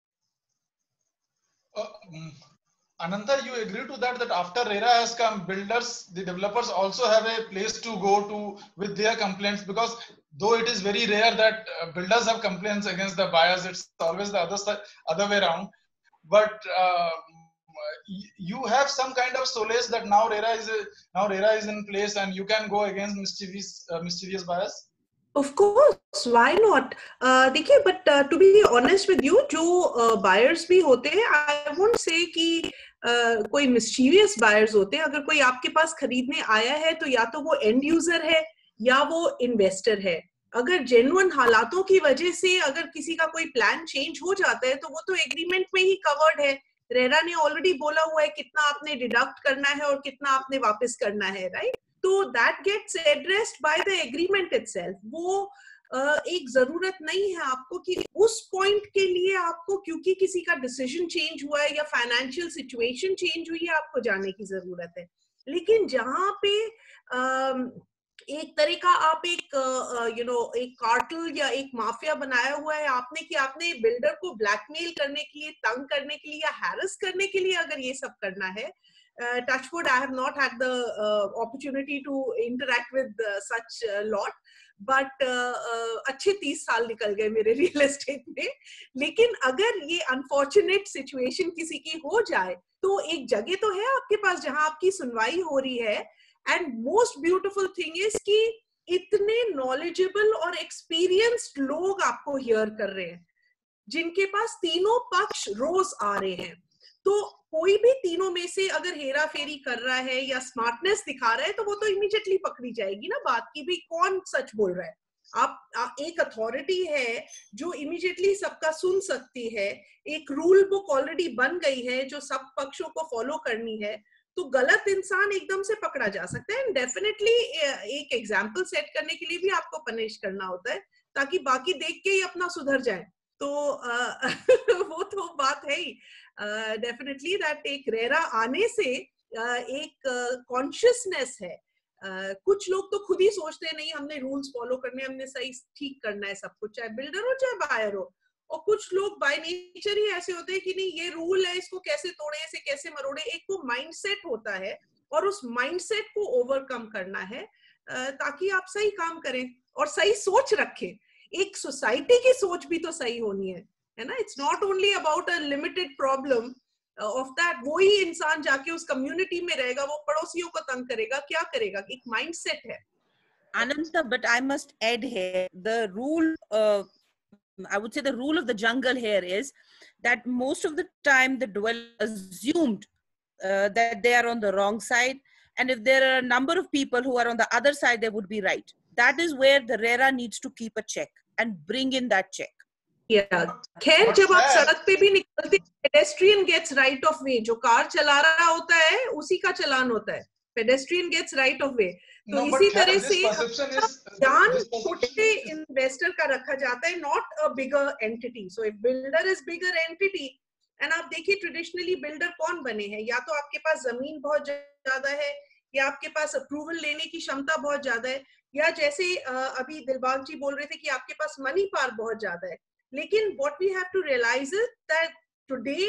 Ananta, you agree to that, that after RERA has come, builders, the developers also have a place to go to with their complaints, because though it is very rare that uh, builders have complaints against the buyers, it's always the other side, other way around. But uh, you have some kind of solace that now RERA is a, now RERA is in place and you can go against mischievous uh, mischievous buyers. Of course, why not? Uh, देखिए, but uh, to be honest with you, जो uh, buyers भी होते हैं, I won't say कि uh, कोई mischievous buyers होते हैं. अगर कोई आपके पास खरीदने आया है, तो या तो वो end user है या वो investor है. अगर genuine हालातों की वजह से अगर किसी का कोई plan change हो जाता है, तो वो तो agreement में ही covered है. रेरा ने ऑलरेडी बोला हुआ है कितना आपने डिडक्ट करना है और कितना आपने वापस करना है, राइट? तो that gets addressed by the agreement itself. वो uh, एक जरूरत नहीं है आपको कि उस पॉइंट के लिए आपको क्योंकि किसी का डिसीजन चेंज हुआ है या फाइनेंशियल सिचुएशन चेंज हुई है आपको जाने की जरूरत है. लेकिन जहां पे uh, एक तरह का आप एक यू नो एक कार्टेल या एक माफिया बनाया हुआ है आपने कि आपने बिल्डर को ब्लैकमेल करने के लिए, तंग करने के लिए या हैरेस करने के लिए अगर ये सब करना है. Touch wood, I have not had the opportunity to interact with such lot, but अच्छे तीस साल निकल गए मेरे रियल एस्टेट में. लेकिन अगर ये अनफॉर्चुनेट सिचुएशन किसी की हो जाए तो एक जगह तो है आपके पास जहां आपकी सुनवाई हो रही है. And most beautiful thing is कि इतने knowledgeable और experienced लोग आपको hear कर रहे हैं, जिनके पास तीनों पक्ष रोज आ रहे हैं. तो कोई भी तीनों में से अगर हेरा फेरी कर रहा है या स्मार्टनेस दिखा रहा है, तो वो तो इमीडिएटली पकड़ी जाएगी ना बात की भी कौन सच बोल रहा है. आप, आप एक अथॉरिटी है जो इमीडिएटली सबका सुन सकती है. एक रूल बुक ऑलरेडी बन गई है जो सब पक्षों को फॉलो करनी है. तो गलत इंसान एकदम से पकड़ा जा सकता है. एंड डेफिनेटली एक एग्जाम्पल सेट करने के लिए भी आपको पनिश करना होता है ताकि बाकी देख के ही अपना सुधर जाए. तो uh, वो तो बात है ही डेफिनेटली दैट एक रेरा आने से uh, एक कॉन्शियसनेस uh, है. uh, कुछ लोग तो खुद ही सोचते हैं नहीं हमने रूल्स फॉलो करने, हमने सही ठीक करना है सब कुछ, चाहे बिल्डर हो चाहे बायर हो. और कुछ लोग बाय नेचर ही ऐसे होते हैं कि नहीं ये रूल है, इसको कैसे तोड़े, इसे कैसे मरोड़े. एक वो माइंडसेट होता है और उस माइंडसेट को ओवरकम करना है ताकि आप सही काम करें और सही सोच रखें. एक सोसाइटी की सोच भी तो सही होनी है, है ना. It's not only about a limited problem of that. वो ही इंसान जाके उस कम्युनिटी में रहेगा, वो पड़ोसियों को तंग करेगा, क्या करेगा. एक माइंडसेट है. Ananta, but I must add here the rule uh, I would say the rule of the jungle here is that most of the time the dwellers assumed uh, that they are on the wrong side, and if there are a number of people who are on the other side, they would be right. That is where the RERA needs to keep a check and bring in that check. Yeah. खैर जब आप सड़क पे भी निकलते pedestrian gets right of way. जो car चला रहा होता है उसी का चलान होता है. Pedestrian gets right of way. तो no, इसी तरह से ध्यान छोटे इन्वेस्टर का रखा जाता है, not a bigger entity. So if builder is bigger entity, and आप देखिए ट्रेडिशनली बिल्डर कौन बने हैं, या तो आपके पास जमीन बहुत ज्यादा है या आपके पास अप्रूवल लेने की क्षमता बहुत ज्यादा है, या जैसे अभी दिलबाग जी बोल रहे थे कि आपके पास मनी पावर बहुत ज्यादा है. लेकिन what we have to realise is that today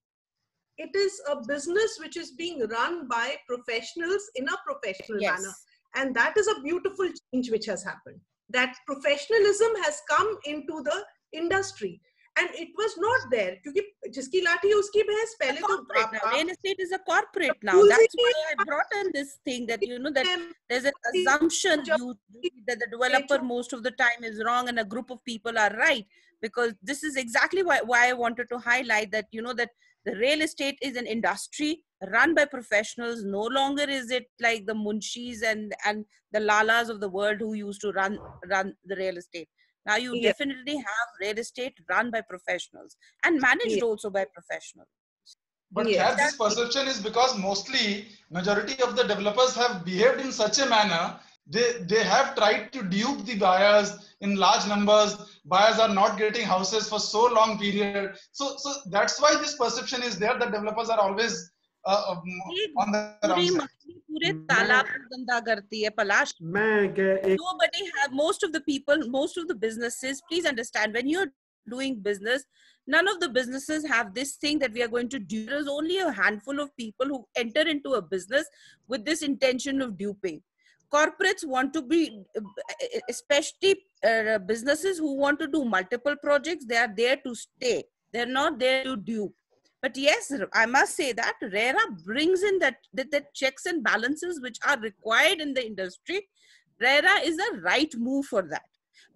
it is a business which is being run by professionals in a professional yes. manner. And that is a beautiful change which has happened. That professionalism has come into the industry. And it was not there. Because jiski lathi uski bhais pehle to real estate is a corporate now. That's why I brought in this thing that you know that there's an assumption you, that the developer most of the time is wrong and a group of people are right. Because this is exactly why, why I wanted to highlight that, you know, that the real estate is an industry run by professionals. No longer is it like the munshis and, and the lalas of the world who used to run, run the real estate. Now you yeah. definitely have real estate run by professionals and managed yeah. also by professionals. But yeah, this perception is because mostly majority of the developers have behaved in such a manner. They, they have tried to dupe the buyers in large numbers. Buyers are not getting houses for so long period. So, so that's why this perception is there that developers are always uh, on the wrong side. पूरे तालाब गंदा करती है पलाश. Nobody have, most of the people, most of the businesses, please understand, when you're doing business, none of the businesses have this thing that we are going to do. There is only a handful of people who enter into a business with this intention of duping. Corporates want to be, especially uh, businesses who want to do multiple projects, they are there to stay. They're not there to dupe. But yes, I must say that RERA brings in that, that, that checks and balances which are required in the industry. RERA is a right move for that.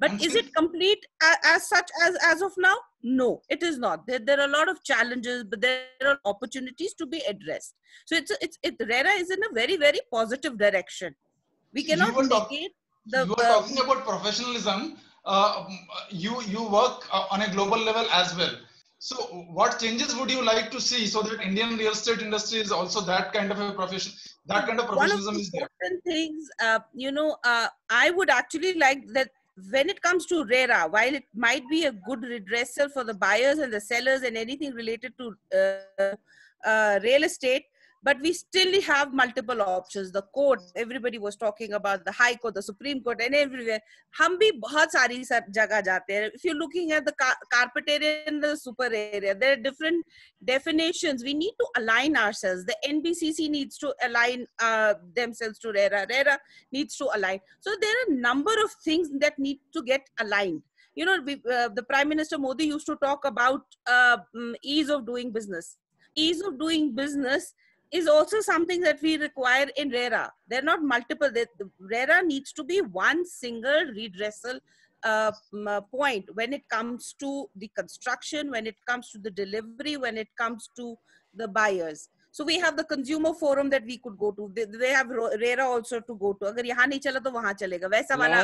But is it complete as, as such as, as of now? No, it is not. There, there are a lot of challenges, but there are opportunities to be addressed. So it's, it's it, RERA is in a very, very positive direction. We cannot negate the... You were talking about professionalism. Uh, you, you work on a global level as well. So what changes would you like to see so that Indian real estate industry is also that kind of a profession, that kind of professionalism is there? One of the important things, uh, you know, uh, I would actually like that when it comes to RERA, while it might be a good redressal for the buyers and the sellers and anything related to uh, uh, real estate, but we still have multiple options. The court, everybody was talking about the High Court, the Supreme Court, and everywhere. हम भी बहुत सारी जगह जाते हैं. If you're looking at the car carpet area and the super area, there are different definitions. We need to align ourselves. The N B C C needs to align uh, themselves to RERA. RERA needs to align. So there are a number of things that need to get aligned. You know, we, uh, the Prime Minister Modi used to talk about uh, ease of doing business. Ease of doing business is also something that we require in RERA. They're not multiple. The RERA needs to be one single redressal uh, point when it comes to the construction, when it comes to the delivery, when it comes to the buyers. So we have the consumer forum that we could go to. They, they have RERA also to go to. अगर यहाँ नहीं चला तो वहाँ चलेगा. वैसा वाला.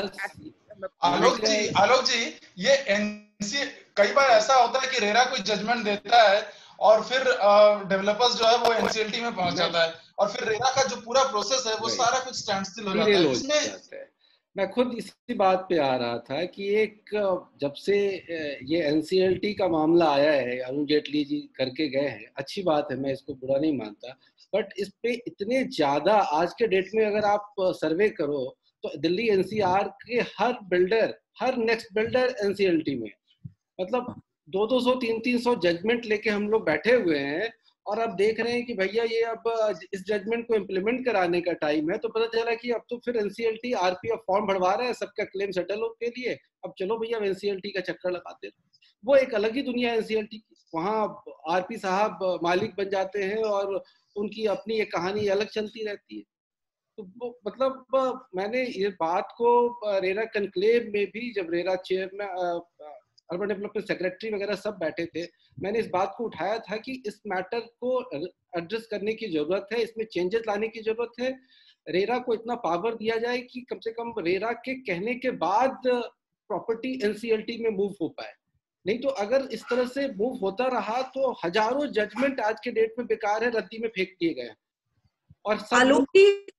आलोक जी, आलोक जी, ये एनसी कई बार ऐसा होता है कि रेरा कोई जजमेंट देता है और फिर डेवलपर्स uh, जो है वो एनसीएलटी में पहुंच जाता है और फिर रेरा का जो पूरा प्रोसेस है वो सारा कुछ स्टैंड स्टिल हो जाता है. इसमें मैं खुद इसी बात पे आ रहा था कि एक जब से ये एनसीएलटी का मामला आया है, अरुण जेटली जी करके गए हैं, अच्छी बात है, मैं इसको बुरा नहीं मानता, बट इस पे इतने ज्यादा आज के डेट में अगर आप सर्वे करो तो दिल्ली एनसीआर के हर बिल्डर, हर नेक्स्ट बिल्डर एनसीएलटी में, मतलब दो दो सौ तीन तीन सौ जजमेंट लेके हम लोग बैठे हुए हैं और अब देख रहे हैं कि भैया ये अब इस जजमेंट को इम्प्लीमेंट कराने का टाइम है. तो पता चला कि अब तो फिर एनसीएलटी आरपीएफ फॉर्म भरवा रहा है सबका क्लेम सेटल हो के लिए. अब चलो भैया एनसीएलटी का चक्कर लगाते हैं. वो एक अलग ही दुनिया है एनसीएलटी की. वहाँ आरपी साहब मालिक बन जाते हैं और उनकी अपनी एक कहानी अलग चलती रहती है. तो वो मतलब मैंने ये बात को रेरा कनक्लेव में भी, जब RERA chairman, urban development secretary वगैरह सब बैठे थे, मैंने इस बात को उठाया था कि इस मैटर को एड्रेस करने की जरूरत है, इसमें चेंजेस लाने की जरूरत है. रेरा को इतना पावर दिया जाए कि कम से कम रेरा के कहने के बाद प्रॉपर्टी एनसीएलटी में मूव हो पाए. नहीं तो अगर इस तरह से मूव होता रहा तो हजारों जजमेंट आज के डेट में बेकार है, रद्दी में फेंक दिए गए. और सब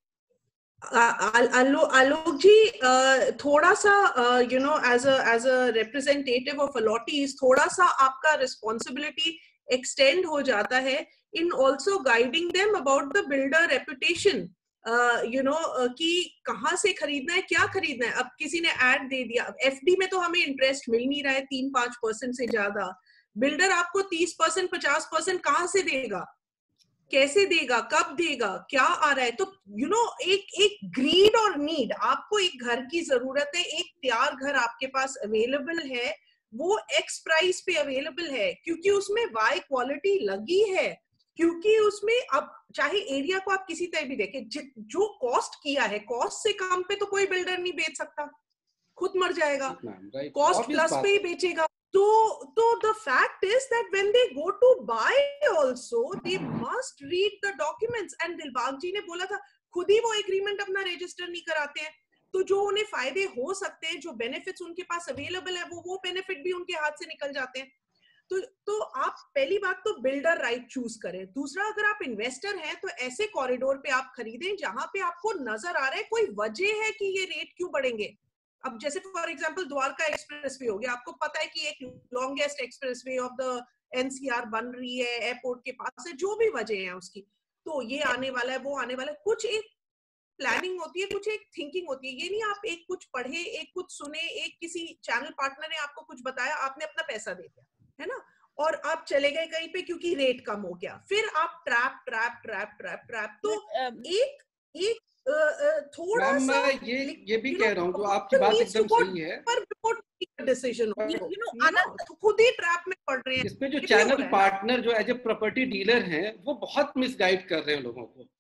आलोक जी, थोड़ा सा you know as a as a representative of allottees, थोड़ा सा आपका रिस्पॉन्सिबिलिटी एक्सटेंड हो जाता है in also guiding them about the builder reputation. You know कि कहाँ से खरीदना है, क्या खरीदना है. अब किसी ने ऐड दे दिया, एफडी में तो हमें इंटरेस्ट मिल नहीं रहा है तीन पांच परसेंट से ज्यादा. बिल्डर आपको तीस परसेंट पचास परसेंट कहाँ से देगा, कैसे देगा, कब देगा, क्या आ रहा है. तो यू you नो know, एक एक ग्रीड और नीड, आपको एक घर की जरूरत है, एक तैयार घर आपके पास अवेलेबल है, वो एक्स प्राइस पे अवेलेबल है क्योंकि उसमें वाई क्वालिटी लगी है, क्योंकि उसमें अब चाहे एरिया को आप किसी तरह भी देखें, जो कॉस्ट किया है कॉस्ट से कम पे तो कोई बिल्डर नहीं बेच सकता, खुद मर जाएगा, कॉस्ट प्लस पे ही बेचेगा. So, so the fact is that when they go to buy also, they must read the documents. And Dilbag जी ने बोला था खुद ही वो एग्रीमेंट अपना रजिस्टर नहीं कराते हैं, तो जो उन्हें फायदे हो सकते हैं, जो बेनिफिट्स उनके पास अवेलेबल है, वो वो बेनिफिट भी उनके हाथ से निकल जाते हैं. तो तो आप पहली बात तो बिल्डर राइट चूज करें. दूसरा, अगर आप इन्वेस्टर हैं तो ऐसे कॉरिडोर पे आप खरीदें जहां पे आपको नजर आ रहा है कोई वजह है कि ये रेट क्यों बढ़ेंगे. अब जैसे फॉर एग्जांपल द्वारका एक्सप्रेसवे हो गया, आपको पता है कि एक longest expressway of the NCR बन रही है, एयरपोर्ट के पास है, जो भी वजह है उसकी, तो ये आने वाला है, वो आने वाला है. कुछ एक प्लानिंग होती है, कुछ एक थिंकिंग होती है. ये नहीं आप एक कुछ पढ़े, एक कुछ सुने, एक किसी चैनल पार्टनर ने आपको कुछ बताया, आपने अपना पैसा दे दिया, है ना, और आप चले गए कहीं पे क्योंकि रेट कम हो गया, फिर आप trap trap trap trap trap. तो एक एक थोड़ा सा ये ये भी कह रहा हूँ, जो आपकी बात एकदम सही है, पर डिसीजन खुद ही ट्रैप में पड़ रहे हैं. इसमें जो चैनल पार्टनर जो एज ए प्रॉपर्टी डीलर हैं वो बहुत मिसगाइड कर रहे हैं लोगों को.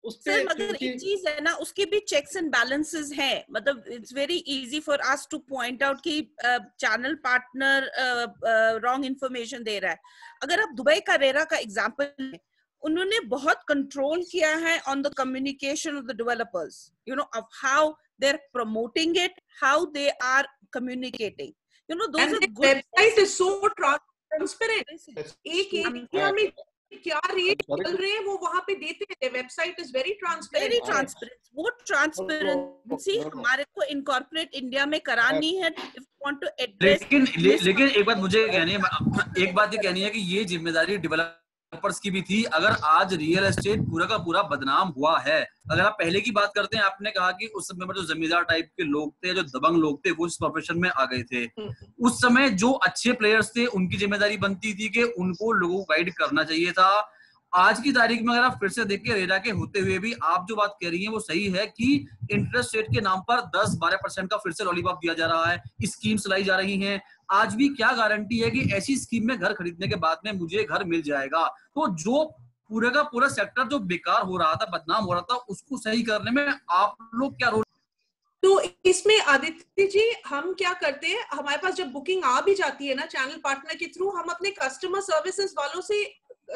सर मगर एक चीज है ना, उसके भी चेक्स एंड बैलेंसेस हैं, मतलब it's very easy for us to point out कि चैनल पार्टनर रॉन्ग इंफॉर्मेशन दे रहा है। अगर आप दुबई का रेरा का एग्जांपल लें, उन्होंने बहुत कंट्रोल किया है on the communication of the developers, you know, of how they are promoting it, how they are communicating, you know, those are good. Website is so transparent. एक area में क्या rate चल रहे हैं वो वहां पे देते हैं। Website is very transparent. Very transparent. वो ट्रांसपेरेंसी हमारे को इनकॉर्पोरेट इंडिया में करानी है if you want to address. लेकिन ले, लेकिन एक बात मुझे कहनी है, एक बात ये कहनी है कि ये जिम्मेदारी डेवलपर्स की भी थी। अगर आज रियल एस्टेट पूरा का पूरा बदनाम हुआ है, अगर आप पहले की बात करते हैं, आपने कहा कि उस समय में जो जमींदार टाइप के लोग थे, जो दबंग लोग थे, वो इस प्रोफेशन में आ गए थे। उस समय जो अच्छे प्लेयर्स थे, उनकी जिम्मेदारी बनती थी कि उनको लोगों को गाइड करना चाहिए था। आज की तारीख में अगर आप फिर से देखिए, रेरा के होते हुए भी आप जो बात कह रही हैं वो सही है कि इंटरेस्ट रेट के नाम पर दस बारह परसेंट का फिर से लॉलीपॉप दिया जा रहा है, स्कीम्स लाई जा रही हैं। आज भी क्या गारंटी है कि ऐसी स्कीम में घर खरीदने के बाद में मुझे घर मिल जाएगा? तो जो पूरे का पूरा सेक्टर जो बेकार हो रहा था, बदनाम हो रहा था, उसको सही करने में आप लोग क्या रोल? तो इसमें आदित्य जी हम क्या करते हैं, हमारे पास जब बुकिंग आ भी जाती है ना चैनल पार्टनर के थ्रू, हम अपने कस्टमर सर्विसेज वालों से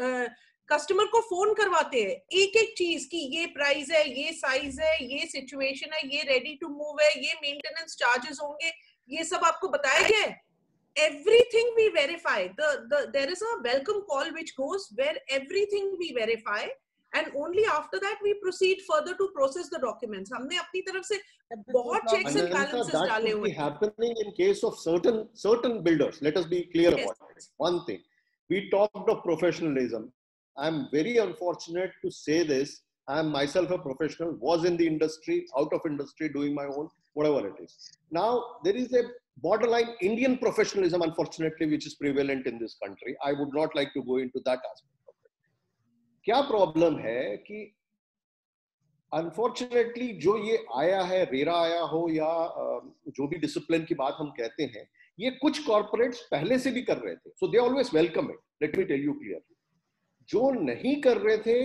कस्टमर uh, को फोन करवाते हैं एक एक चीज की, ये प्राइस है, ये साइज है, ये सिचुएशन है, ये रेडी टू मूव है, ये मेंटेनेंस चार्जेस होंगे, ये सब आपको बताया गया है। Everything we verify. The the there is a welcome call which goes where everything we verify, and only after that we proceed further to process the documents. हमने अपनी तरफ से बहुत checks and balances डाले हुए हैं. Happening in case of certain certain builders. Let us be clear yes. about it. One thing, we talked of professionalism. I am very unfortunate to say this. I am myself a professional, was in the industry, out of industry, doing my own, whatever it is. Now there is a borderline Indian professionalism, unfortunately, which is prevalent in this country. I would not like to go into that aspect of it. क्या problem है कि unfortunately जो ये आया है, RERA आया हो या जो भी discipline की बात हम कहते हैं, ये कुछ corporates पहले से भी कर रहे थे. So they always welcome it. Let me tell you clearly. जो नहीं कर रहे थे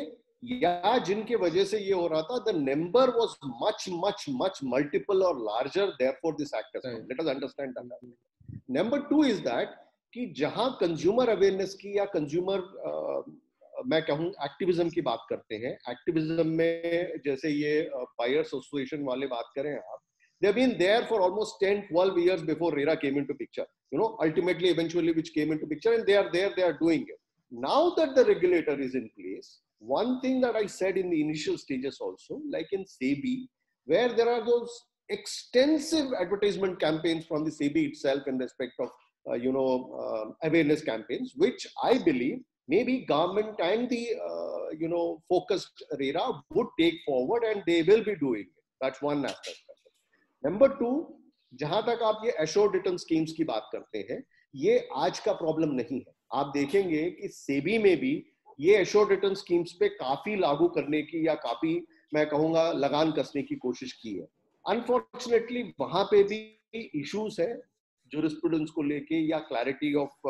या जिनके वजह से ये हो रहा था, the number was much, much, much multiple or larger. Therefore, this act has come. Let us understand that. Number two is that कि जहां consumer awareness की या consumer uh, मैं कहूँ activism की बात करते हैं, activism में जैसे ये uh, buyers association वाले बात करें आप, they have been there for almost ten, twelve years before RERA came into picture. You know, ultimately, eventually, which came into picture, and they are there, they are doing it. Now that the regulator is in place, one thing that I said in the initial stages also, like in SEBI, where there are those extensive advertisement campaigns from the SEBI itself in respect of, uh, you know, uh, awareness campaigns, which I believe maybe government and the, uh, you know, focused RERA would take forward, and they will be doing it. That's one aspect. Number two, जहां तक आप ये assured return schemes की बात करते हैं, ये आज का problem नहीं है. आप देखेंगे कि सेबी में भी ये एश्योर्ड रिटर्न स्कीम्स पे काफी लागू करने की या काफी मैं कहूंगा लगान कसने की कोशिश की है. अनफॉर्चुनेटली वहां पे भी इश्यूज है जूरिस्प्रूडेंस को लेके या क्लैरिटी ऑफ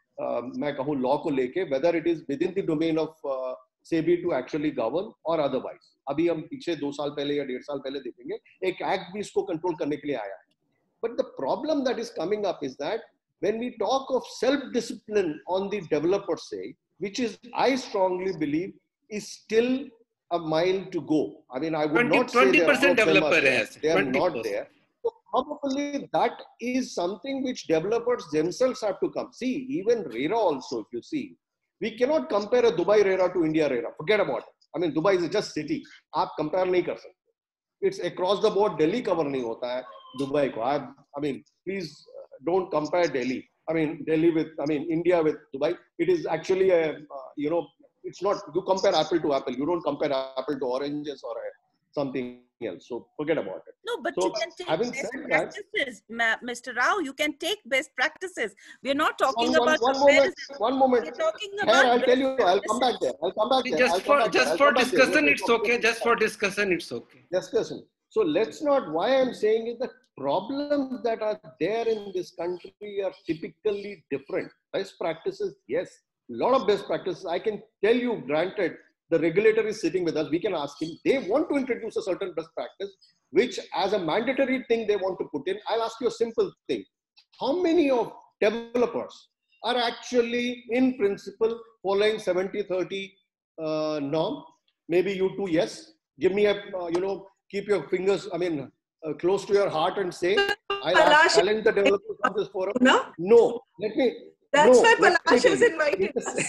मैं कहूं लॉ को लेके, whether it is within the domain of SEBI to actually govern और अदरवाइज. अभी हम पीछे दो साल पहले या डेढ़ साल पहले देखेंगे एक एक्ट भी इसको कंट्रोल करने के लिए आया है. But the problem that is coming up is that when we talk of self-discipline on the developer side, which is, I strongly believe, is still a mile to go. I mean, I would twenty, not say twenty developer has. They are not there. So probably that is something which developers themselves have to come. See, even RERA also, if you see, we cannot compare a Dubai RERA to India RERA. Forget about it. I mean, Dubai is just city. आप compare नहीं कर सकते. It's across the board. Delhi cover नहीं होता है Dubai को. I, I mean, please. Don't compare Delhi. I mean, Delhi with, I mean, India with Dubai. It is actually a, uh, you know, it's not, you compare apple to apple. You don't compare apple to oranges or a, something else. So forget about it. No, but so, you can take best practices, that, Mister Rao. You can take best practices. We're not talking one, about one, one moment. One moment. We're talking about. Hey, I'll tell you. I'll come back there. I'll come back there. Just I'll for back just there. for discussion, it's okay. Just for discussion, it's okay. Discussion. So let's not. Why I'm saying is that problems that are there in this country are typically different. Best practices, yes, a lot of best practices. I can tell you, granted, the regulator is sitting with us, we can ask him. They want to introduce a certain best practice, which as a mandatory thing they want to put in. I'll ask you a simple thing. How many of developers are actually in principle following seventy thirty uh, norm? Maybe you too, yes. Give me a, uh, you know, keep your fingers, I mean, uh, close to your heart and say, I'll ask, challenge the developers of this forum. No, no. Let me. That's no, why Palash is invited us.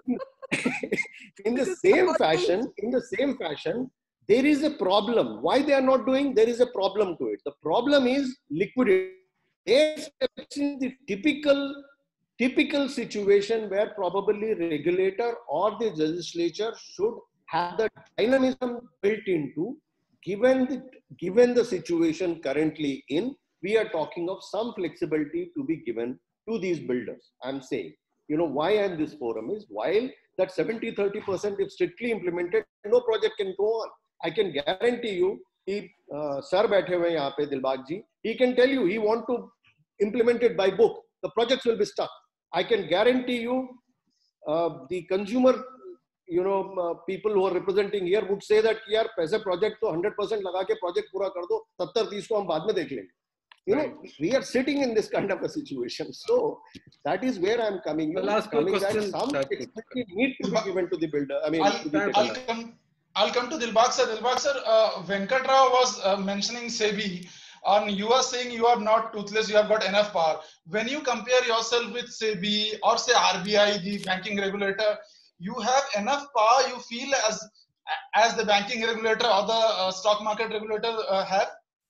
In the same fashion, in the same fashion, there is a problem. Why they are not doing? There is a problem to it. The problem is liquidity. It's the typical, typical situation where probably regulator or the legislature should have the dynamism built into, given the, given the situation currently in, we are talking of some flexibility to be given to these builders. I'm saying, you know, why I'm this forum is, while that seventy thirty percent if strictly implemented, no project can go on. I can guarantee you, he, uh, sir baithe hue yahan pe, Dilbag ji, he can tell you he want to implement it by book. The projects will be stuck. I can guarantee you, uh, the consumer, you know, uh, people who are representing here would say that, yaar, paise project to one hundred percent laga ke project pura kar do, seventy thirty ko hum baad mein dekh lenge. You know, we are sitting in this kind of a situation. So that is where I'm coming. You know, coming that some flexibility need to be given to the builder. I mean, I'll, I'll come. I'll come to Dilbag sir. Dilbag sir, uh, Venkat Rao was uh, mentioning SEBI, and you are saying you are not toothless. You have got enough power. When you compare yourself with SEBI or say R B I, the banking regulator, you have enough power. You feel as as the banking regulator or the uh, stock market regulator uh, have.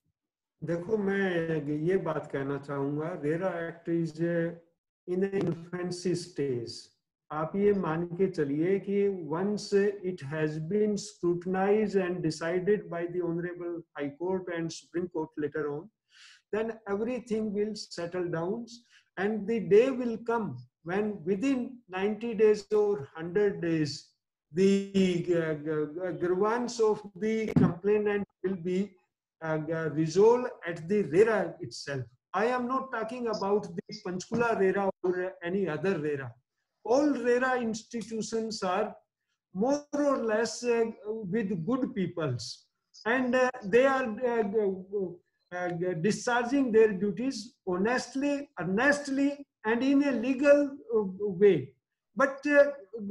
देखो मैं ये बात कहना चाहूँगा, RERA act is in infancy stage. आप ये मान के चलिए कि once it has been scrutinized and decided by the Honorable High Court and Supreme Court later on, then everything will settle down, and the day will come when within ninety days or one hundred days, the uh, grievance of the complainant will be Uh, resolve at the RERA itself. I am not talking about the Panchkula RERA or any other RERA. All RERA institutions are more or less uh, with good peoples, and uh, they are uh, uh, discharging their duties honestly, earnestly, and in a legal uh, way. But uh,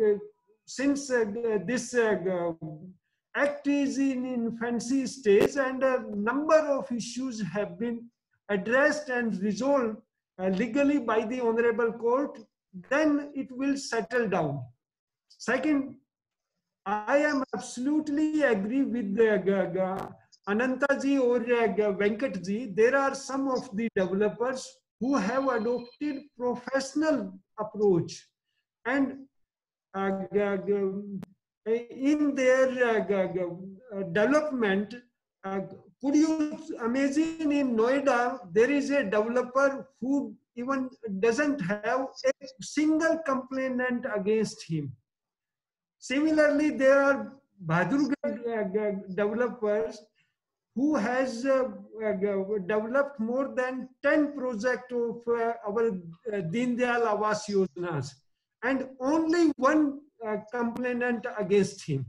since uh, this uh, Act is in infancy stage and a number of issues have been addressed and resolved uh, legally by the Honorable Court, then it will settle down. Second, I am absolutely agree with uh, Ananta ji or uh, Venkat ji. There are some of the developers who have adopted professional approach, and uh, in their uh, development, uh, could you imagine in Noida, there is a developer who even doesn't have a single complainant against him. Similarly, there are Bahadurgarh developers who has uh, uh, developed more than ten projects of uh, our uh, Deen Dayal Awas Yojanas, and only one Uh, complainant against him.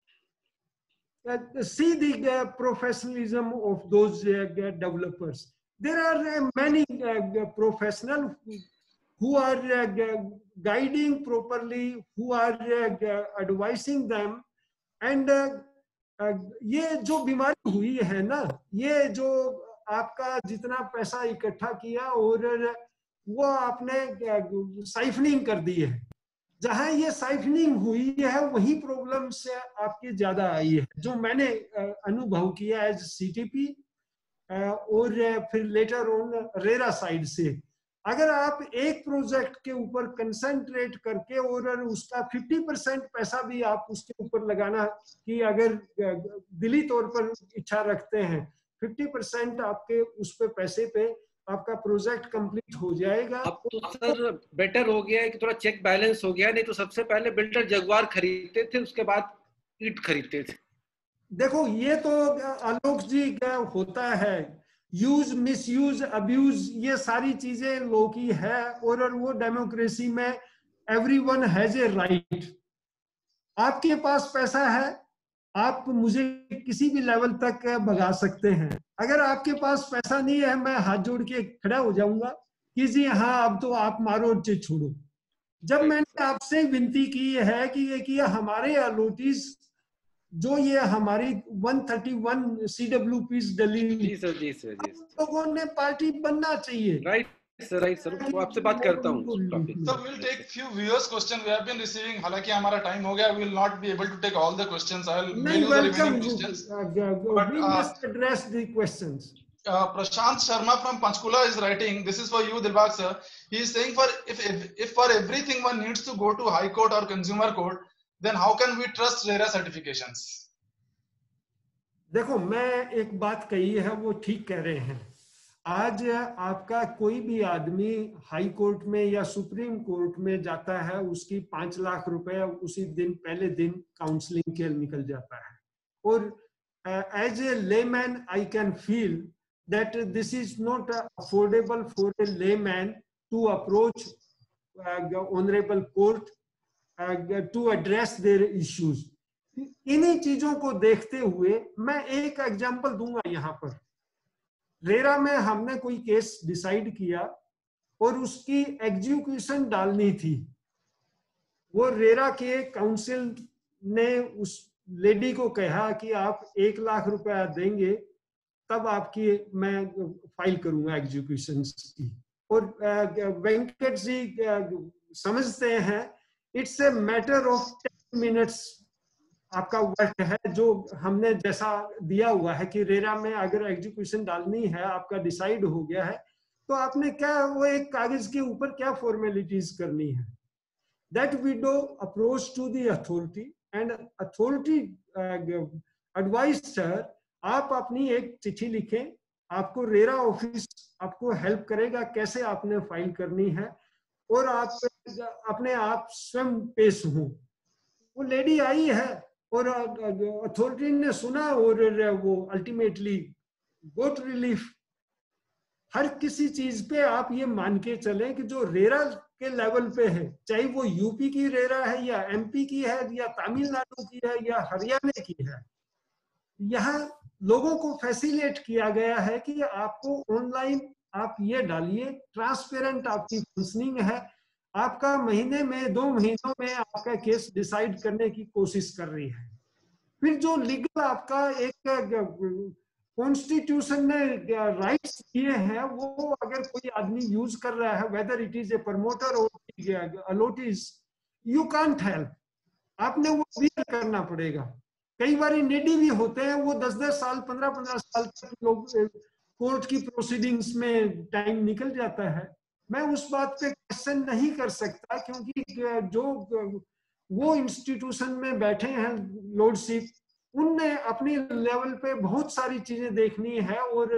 Uh, see the uh, professionalism of those uh, developers. There are uh, many uh, professionals who are uh, guiding properly, who are uh, advising them, and uh, uh, ये जो बीमारी हुई है ना, ये जो आपका जितना पैसा इकट्ठा किया और वो आपने साइफनिंग कर दी है, जहां ये साइफनिंग हुई है वही प्रॉब्लम से आपकी ज्यादा आई है, जो मैंने अनुभव किया एज सीटीपी और फिर लेटर ऑन रेरा साइड से. अगर आप एक प्रोजेक्ट के ऊपर कंसंट्रेट करके और उसका पचास परसेंट पैसा भी आप उसके ऊपर लगाना कि अगर दिली तौर पर इच्छा रखते हैं, पचास परसेंट आपके उस पे पैसे पे आपका प्रोजेक्ट कंप्लीट हो जाएगा. अब तो सर बेटर हो गया है कि थोड़ा चेक बैलेंस हो गया, नहीं तो सबसे पहले बिल्डर जगुआर खरीदते थे, उसके बाद ईंट खरीदते थे. देखो ये तो आलोक जी क्या होता है, यूज मिस यूज अब्यूज ये सारी चीजें लॉ की है, और वो डेमोक्रेसी में एवरीवन हैज ए राइट. आपके पास पैसा है, आप मुझे किसी भी लेवल तक भगा सकते हैं। अगर आपके पास पैसा नहीं है, मैं हाथ जोड़ के खड़ा हो जाऊंगा कि जी हाँ अब तो आप मारो चीज छोड़ो। जब मैंने आपसे विनती की है कि ये कि हमारे अलॉटीज जो ये हमारी एक सौ इकतीस सीडब्ल्यूपीज दिल्ली, जी सर जी सर जी सर लोगों ने पार्टी बनना चाहिए। राइट सर राइट सर वो आपसे बात करता हूँ topic. So we'll take few viewers question we have been receiving. हालांकि हमारा टाइम हो गया, we will not be able to take all the questions. I'll mail you the remaining questions. But, We uh, must address the questions. Uh, Prashant Sharma from Panchkula is writing. This is for you, Dilbag sir. He is saying, for if, if if for everything one needs to go to High Court or Consumer Court, then how can we trust RERA certifications? देखो, मैं एक बात कही है वो ठीक कह रहे हैं। आज आपका कोई भी आदमी हाई कोर्ट में या सुप्रीम कोर्ट में जाता है, उसकी पांच लाख रुपए उसी दिन पहले दिन काउंसलिंग के निकल जाता है। और as a layman I can feel that this is not uh, affordable for a layman to approach uh, the honorable court uh, to address their issues. इन्हीं चीजों को देखते हुए मैं एक एग्जांपल दूंगा यहाँ पर। रेरा में हमने कोई केस डिसाइड किया और उसकी एग्जीक्यूशन डालनी थी। वो रेरा के काउंसिल ने उस लेडी को कहा कि आप एक लाख रुपया देंगे तब आपकी मैं फाइल करूंगा एग्जीक्यूशन की। और वेंकट जी समझते हैं it's a matter of ten minutes आपका वर्क है जो हमने जैसा दिया हुआ है कि रेरा में अगर एग्जीक्यूशन डालनी है, आपका डिसाइड हो गया है, तो आपने क्या वो एक कागज के ऊपर क्या फॉर्मेलिटीज करनी है। That widow approach to the authority and authority advised her, आप अपनी एक चिट्ठी लिखें, आपको रेरा ऑफिस आपको हेल्प करेगा कैसे आपने फाइल करनी है, और आप अपने आप स्वयं पेश हो। वो लेडी आई है और अथॉरिटी ने सुना और वो अल्टीमेटली गोट रिलीफ। हर किसी चीज पे आप ये मान के चलें कि जो रेरा के लेवल पे है, चाहे वो यूपी की रेरा है या एमपी की है या तमिलनाडु की है या हरियाणा की है, यहाँ लोगों को फैसिलिटेट किया गया है कि आपको ऑनलाइन आप ये डालिए, ट्रांसपेरेंट आपकी फंक्शनिंग है, आपका महीने में दो महीनों में आपका केस डिसाइड करने की कोशिश कर रही है। फिर जो लीगल आपका एक कॉन्स्टिट्यूशन ने राइट्स दिए हैं वो अगर कोई आदमी यूज कर रहा है, whether it is a promoter और अलॉटीज, यू कांट हेल्प, आपने वो बियर करना पड़ेगा। कई बार नेडी भी होते हैं, वो दस दस साल पंद्रह पंद्रह साल तक लोग कोर्ट की प्रोसीडिंग्स में टाइम निकल जाता है। मैं उस बात पे क्वेश्चन नहीं कर सकता क्योंकि जो वो इंस्टीट्यूशन में बैठे हैं लॉर्डशिप, उनने अपनी लेवल पे बहुत सारी चीजें देखनी है और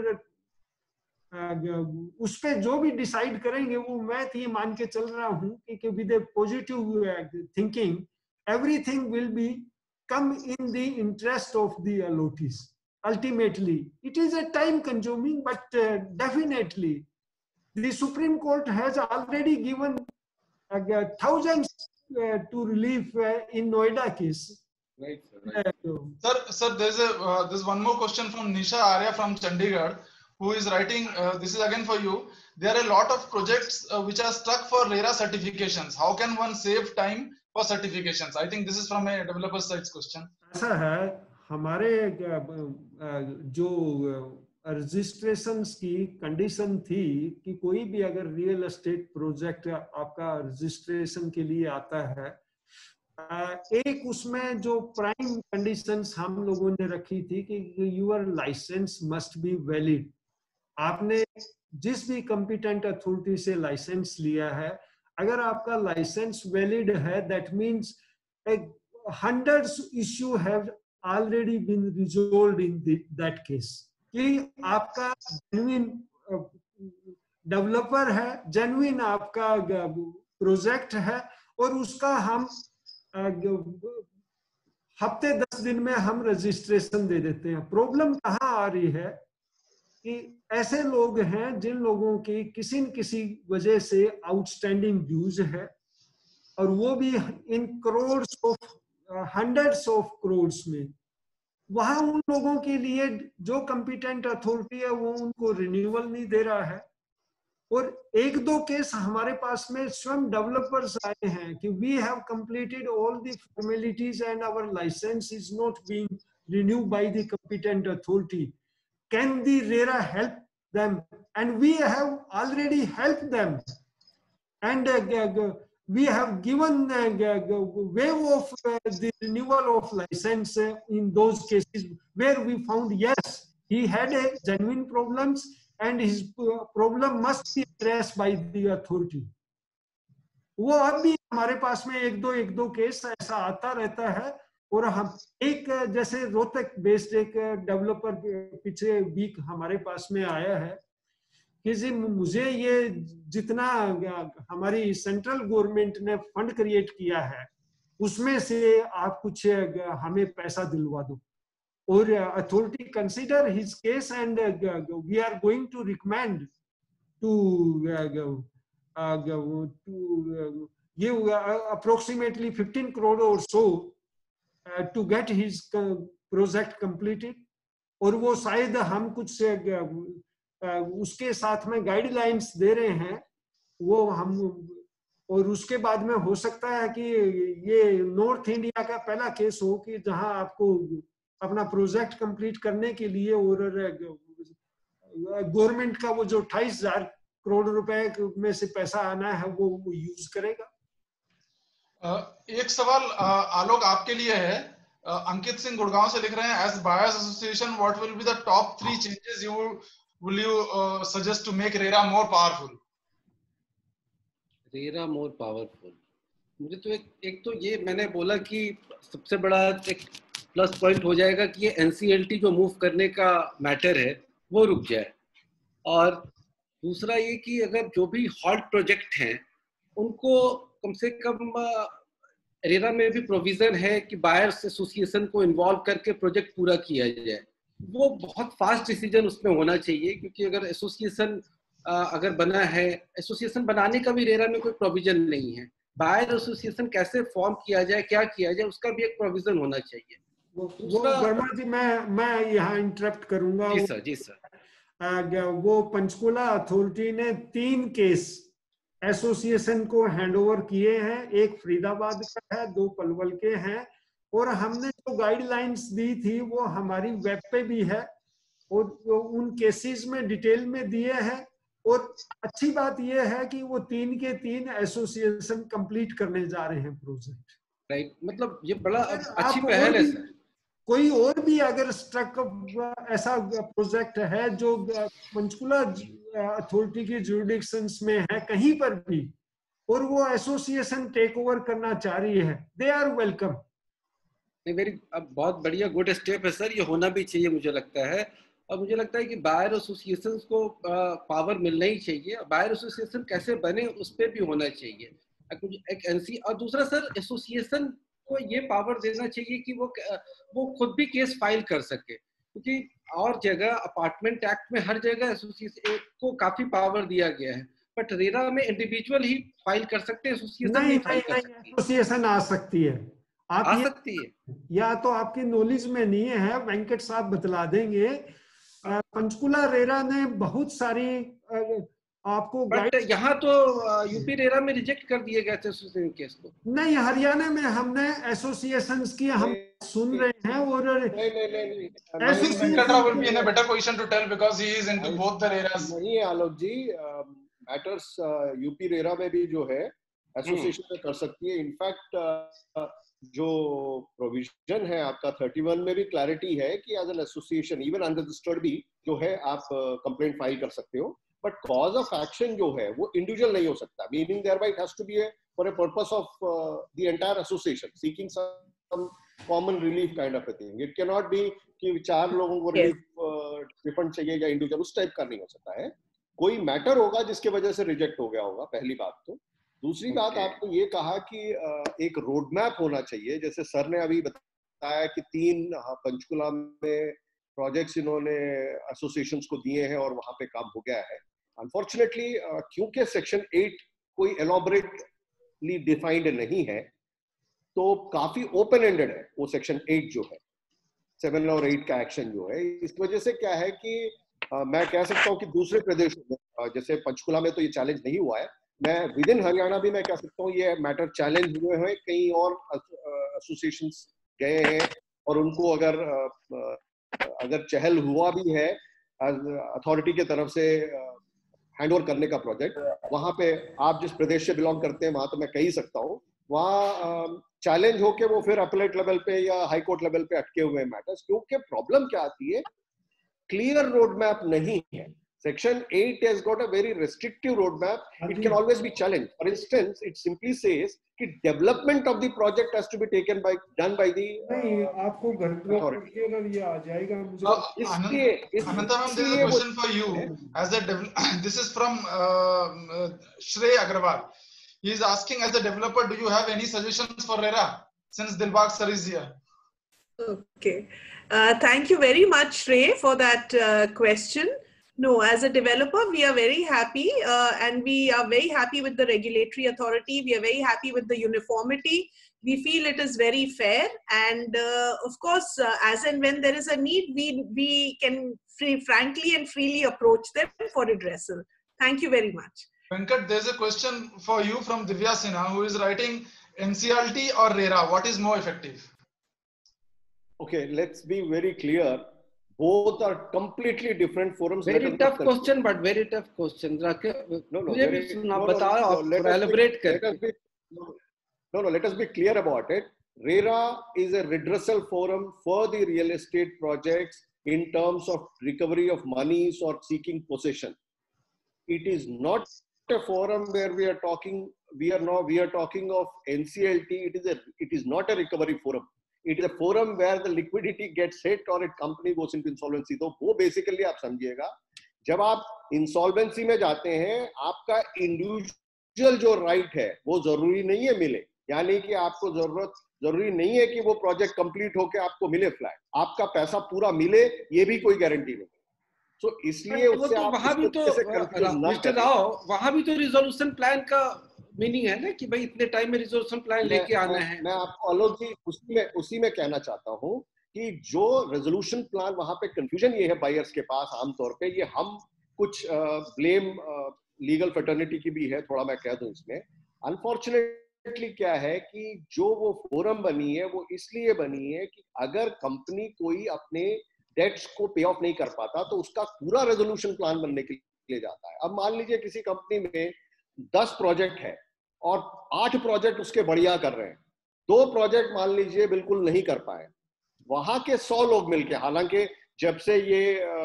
उस पे जो भी डिसाइड करेंगे वो मैं ये मान के चल रहा हूँ कि with a positive thinking everything will be come in the interest of the allottees. Ultimately, it is a time consuming, but uh, definitely the Supreme Court has already given uh, thousands uh, to relief uh, in Noida case. Right, sir. Right. Uh, sir, sir, there's a uh, there's one more question from Nisha Arya from Chandigarh, who is writing. Uh, this is again for you. There are a lot of projects uh, which are stuck for RERA certifications. How can one save time for certifications? I think this is from a developer side's question. ऐसा है, हमारे जो registration की condition थी कि कोई भी अगर रियल एस्टेट प्रोजेक्ट आपका रजिस्ट्रेशन के लिए आता है, एक उसमें जो प्राइम कंडीशंस हम लोगों ने रखी थी कि your licence must be valid. आपने जिस भी कॉम्पिटेंट अथॉरिटी से लाइसेंस लिया है, अगर आपका लाइसेंस वैलिड है, that means hundreds issue have already been resolved in that case, कि आपका जेन्युइन डेवलपर है, जेन्युइन आपका प्रोजेक्ट है और उसका हम हफ्ते दस दिन में हम रजिस्ट्रेशन दे देते हैं। प्रॉब्लम कहाँ आ रही है कि ऐसे लोग हैं जिन लोगों की किसी न किसी वजह से आउटस्टैंडिंग ड्यूज है और वो भी इन crore of hundreds of crores में, वहां उन लोगों के लिए जो कंपिटेंट अथॉरिटी है वो उनको रिन्यूअल नहीं दे रहा है। और एक दो केस हमारे पास में स्वयं डेवलपर्स आए हैं कि we have completed all the formalities and our licence is not being renewed by the competent authority, can the RERA help them? And we have already helped them, and uh, we have given uh, waive of uh, the renewal of license uh, in those cases where we found yes, he had a genuine problems and his uh, problem must be addressed by the authority. वो अब भी हमारे पास में एक दो एक दो केस ऐसा आता रहता है। और हम एक जैसे रोहतक बेस्ड एक डेवलपर पिछले वीक हमारे पास में आया है कि जी मुझे ये जितना हमारी सेंट्रल गवर्नमेंट ने फंड क्रिएट किया है उसमें से आप कुछ हमें पैसा दिलवा दो। और authority consider his case and we are going to recommend to to give approximately fifteen crore or so Uh, to get his uh, project completed। और वो शायद हम कुछ uh, uh, उसके साथ में गाइडलाइंस दे रहे हैं वो हम, और उसके बाद में हो सकता है कि ये नॉर्थ इंडिया का पहला केस हो कि जहां आपको अपना प्रोजेक्ट कंप्लीट करने के लिए और गवर्नमेंट का वो जो अट्ठाईस हजार करोड़ रुपए में से पैसा आना है वो, वो यूज करेगा। Uh, एक सवाल uh, आलोक आपके लिए है। uh, अंकित सिंह गुड़गांव से लिख रहे हैं, as buyers association what will be the top three changes you will you suggest to make RERA more powerful? RERA more powerful, मुझे तो एक एक तो ये मैंने बोला कि सबसे बड़ा एक प्लस पॉइंट हो जाएगा कि ये एनसीएलटी जो मूव करने का मैटर है वो रुक जाए। और दूसरा ये कि अगर जो भी हॉट प्रोजेक्ट हैं उनको कम से कम रेरा में भी प्रोविजन है कि बायर्स एसोसिएशन को इन्वॉल्व करके प्रोजेक्ट पूरा किया जाए। वो बहुत फास्ट डिसीजन उसमें होना चाहिए, क्योंकि अगर एसोसिएशन अगर बना है, एसोसिएशन बनाने का भी रेरा में कोई प्रोविजन नहीं है। बायर एसोसिएशन कैसे फॉर्म किया जाए, क्या किया जाए, उसका भी एक प्रोविजन होना चाहिए। वो, वो वर्मा जी मैं मैं यहाँ इंटरप्ट करूंगा। जी सर, जी सर। वो पंचकुला अथॉरिटी ने तीन केस एसोसिएशन को हैंडओवर किए हैं, एक फरीदाबाद का है, दो पलवल के हैं, और हमने जो गाइडलाइंस दी थी वो हमारी वेब पे भी है और उन केसेस में डिटेल में दिए हैं। और अच्छी बात यह है कि वो तीन के तीन एसोसिएशन कंप्लीट करने जा रहे हैं प्रोजेक्ट। राइट, मतलब ये बड़ा अच्छी पहल है सर। कोई और भी अगर स्ट्रक ऐसा प्रोजेक्ट है जो पंचकुला अथॉरिटी की जुरिडिक्शंस में है कहीं पर भी, और वो एसोसिएशन टेक ओवर करना चाह रही है, दे आर वेलकम। वेरी बहुत बढ़िया, गुड स्टेप है सर, ये होना भी चाहिए मुझे लगता है। और मुझे लगता है कि बायर एसोसिएशन को पावर मिलना ही चाहिए। बायर एसोसिएशन कैसे बने उस पर भी होना चाहिए एक एनसी। और दूसरा सर, एसोसिएशन को ये पावर देना चाहिए कि वो वो खुद भी केस फाइल कर सके, क्योंकि और जगह अपार्टमेंट एक्ट में हर जगह एसोसिएशन को काफी पावर दिया गया है, बट रेरा में इंडिविजुअल ही फाइल कर सकते हैं, एसोसिएशन नहीं फाइल कर सकती। एसोसिएशन आ सकती है, आप आ सकती है, या तो आपकी नॉलेज में नहीं है, वेंकट साहब बतला देंगे। पंचकुला रेरा ने बहुत सारी आपको, बट यहाँ तो यूपी रेरा में रिजेक्ट कर दिए गए थे एसोसिएशन केस को। नहीं, हरियाणा में हमने एसोसिएशंस की हम सुन रहे हैं, और नहीं नहीं नहीं Venkatra will be in a better position to tell because he is into both the reras. नहीं Alok ji, matters UP RERA में भी जो है एसोसिएशन में कर सकती है। इनफैक्ट जो प्रोविजन है आपका थर्टी वन में भी क्लैरिटी है कि as an association even unregistered भी जो है आप कंप्लेंट uh, फाइल कर सकते हो, बट कॉज ऑफ एक्शन जो है वो इंडिविजुअल नहीं हो सकता, meaning thereby it has to be for a purpose of the entire association seeking some common relief kind of a thing. It can not be कि चार लोगों को रिलीफ रिफंड चाहिए या इंडिविजुअल, उस टाइप का नहीं हो सकता है। कोई मैटर होगा जिसके वजह से रिजेक्ट हो गया होगा, पहली बात तो। दूसरी बात, okay. आपने ये कहा कि एक रोड मैप होना चाहिए, जैसे सर ने अभी बताया कि तीन पंचकुला में प्रोजेक्ट्स इन्होंने एसोसिएशंस को दिए हैं और वहां पे काम हो गया है। अनफॉर्चुनेटली क्योंकि सेक्शन एट कोई एलॉबरेटली डिफाइंड नहीं है, तो काफी ओपन एंडेड है वो सेक्शन एट जो है, सेवन और एट का एक्शन जो है। इस वजह से क्या है कि आ, मैं कह सकता हूँ कि दूसरे प्रदेशों में, जैसे पंचकुला में तो ये चैलेंज नहीं हुआ है, मैं विद इन हरियाणा भी मैं कह सकता हूँ ये मैटर चैलेंज हुए हैं, कई और एसोसिएशंस गए हैं और उनको अगर अगर चहल हुआ भी है अथॉरिटी के तरफ से हैंड ओवर करने का प्रोजेक्ट, वहां पे आप जिस प्रदेश से बिलोंग करते हैं वहां तो मैं कह ही सकता हूँ, वहाँ चैलेंज होके वो फिर अपलेट लेवल पे या हाई कोर्ट लेवल पे अटके हुए मैटर्स, क्योंकि प्रॉब्लम क्या आती है, क्लियर रोड मैप नहीं है। Section eight has got a very restrictive roadmap. It can always be challenged. For instance, it simply says that development of the project has to be taken by done by the नहीं, आपको घर authority. अगर ये आ जाएगा मुझे Uh, इसलिए Ananta ma'am, there is a question for you. As a this is from uh, uh, Shrey Agarwal. He is asking, as a developer, do you have any suggestions for RERA since Dilbag sir is here? Okay, uh, thank you very much, Shrey, for that uh, question. No, as a developer, we are very happy uh, and we are very happy with the regulatory authority. We are very happy with the uniformity. We feel it is very fair. And uh, of course, uh, as and when there is a need, we, we can free, frankly and freely approach them for redressal. Thank you very much. Venkat, there's a question for you from Divya Sinha, who is writing N C L T or RERA. What is more effective? Okay, let's be very clear. Both are completely different forums. Very tough question, but very tough question. No, no, मुझे भी सुनना बताओ और elaborate करके. No, no, let us be clear about it. RERA is a redressal forum for the real estate projects in terms of recovery of monies or seeking possession. It is not a forum where we are talking. We are now we are talking of N C L T. It is a it is not a recovery forum. It is a forum where the liquidity gets hit or a company goes into insolvency. तो वो basically आप समझिएगा, जब आप insolvency में जाते हैं, आपका individual जो right है, वो जरूरी नहीं है मिले. यानी कि आपको जरूरत जरूरी नहीं है कि वो प्रोजेक्ट कंप्लीट होके आपको मिले फ्लैट, आपका पैसा पूरा मिले, ये भी कोई गारंटी नहीं. तो इसलिए उससे तो आप वहां भी तो मिस्टर राव, वहां भी तो रिजोल्यूशन प्लान का मीनिंग है ना कि भाई इतने टाइम में रिजोल्यूशन प्लान लेके आना है. मैं आपको आलोक जी उसी में उसी में कहना चाहता हूं कि जो रेजोल्यूशन प्लान वहां पे कंफ्यूजन ये है बायर्स के पास आमतौर पे, ये हम कुछ ब्लेम लीगल फैटर्निटी की भी है, थोड़ा मैं कह दूं इसमें. अनफॉर्चुनेटली क्या है कि जो वो फोरम बनी है वो इसलिए बनी है कि अगर कंपनी कोई अपने डेट्स को पे ऑफ नहीं कर पाता तो उसका पूरा रेजोल्यूशन प्लान बनने के लिए जाता है. अब मान लीजिए किसी कंपनी में दस प्रोजेक्ट है और आठ प्रोजेक्ट उसके बढ़िया कर रहे हैं, दो प्रोजेक्ट मान लीजिए बिल्कुल नहीं कर पाए, वहां के सौ लोग मिलके, हालांकि जब से ये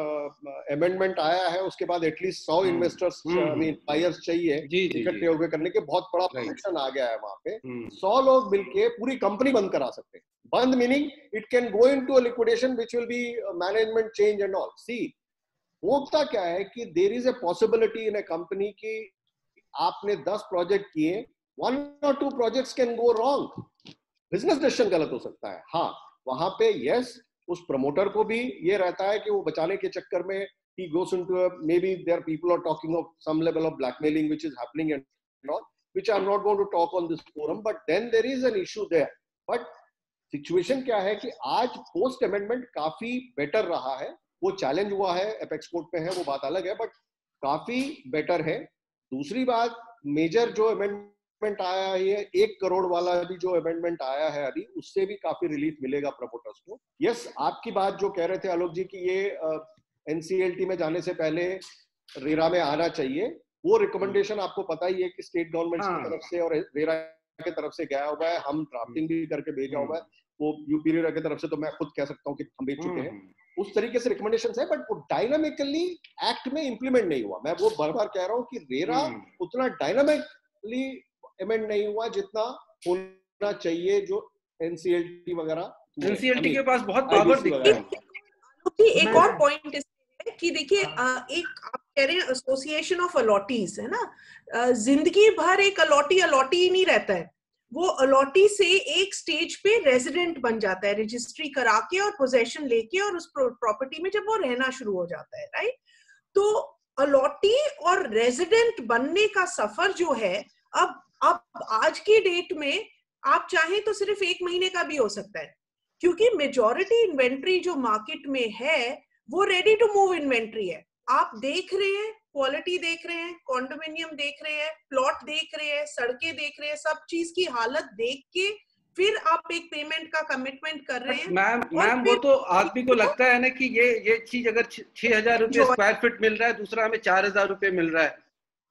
अमेंडमेंट uh, आया है उसके बाद एटलीस्ट सौ इन्वेस्टर्स बायर्स चाहिए इकट्ठे होकर करने के, बहुत बड़ा प्रोडक्शन आ गया है वहां पे. सौ लोग मिलके पूरी कंपनी बंद करा सकते हैं. बंद meaning it can go into a liquidation which will be management change and all. See होता क्या है कि there is a possibility in a company की आपने दस प्रोजेक्ट किए, वन और two projects can go wrong, business decision गलत हो सकता है. हाँ, वहां पे यस उस प्रमोटर को भी ये रहता है कि वो बचाने के चक्कर में he goes into a, maybe there people are talking of some level of blackmailing which is happening and all, which I'm not going to talk on this forum, but then there is an issue there. But situation क्या है कि आज post amendment काफी better रहा है, वो challenge हुआ है, एपेक्स कोर्ट पे है, वो बात अलग है, बट काफी बेटर है. दूसरी बात, मेजर जो अमेंडमेंट आया है, एक करोड़ वाला भी जो अमेंडमेंट आया है अभी, उससे भी काफी रिलीफ मिलेगा प्रमोटर्स को. यस, आपकी बात जो कह रहे थे आलोक जी कि ये एनसीएलटी में जाने से पहले रेरा में आना चाहिए, वो रिकमेंडेशन आपको पता ही है कि स्टेट गवर्नमेंट की तरफ से और रेरा की तरफ से गया हुआ है. हम ड्राफ्टिंग भी करके भेजा हुआ है, वो यूपी रेरा की तरफ से तो मैं खुद कह सकता हूँ कि हम भेज चुके हैं. उस तरीके से रिकमेंडेशंस है, बट वो डायनामिकली एक्ट में इंप्लीमेंट नहीं हुआ. मैं वो बार बार कह रहा हूँ कि रेरा उतना डायनामिकली अमेंड नहीं हुआ जितना होना चाहिए, जो एनसीएलटी वगैरह एनसीएलटी के पास बहुत पावर दिखता है. एक और पॉइंट है कि देखिए, एक आप कह रहे हैं एसोसिएशन ऑफ अलॉटीज है ना, जिंदगी भर एक अलॉटी अलॉटी ही नहीं रहता है, वो अलॉटी से एक स्टेज पे रेजिडेंट बन जाता है, रजिस्ट्री करा के और पोजेशन लेके, और उस प्रॉपर्टी में जब वो रहना शुरू हो जाता है, राइट. तो अलॉटी और रेजिडेंट बनने का सफर जो है, अब अब आज की डेट में आप चाहें तो सिर्फ एक महीने का भी हो सकता है, क्योंकि मेजॉरिटी इन्वेंट्री जो मार्केट में है वो रेडी टू मूव इन्वेंट्री है। आप देख रहे हैं, क्वालिटी देख रहे हैं, कॉन्डोमिनियम देख रहे हैं, प्लॉट देख रहे हैं, सड़कें देख रहे हैं, सब चीज की हालत देख के फिर आप एक पेमेंट का कमिटमेंट कर रहे हैं। मैम मैम वो तो आदमी को लगता है ना कि ये ये चीज अगर छह हजार रुपये स्क्वायर फीट मिल रहा है, दूसरा हमें चार हजार रुपये मिल रहा है,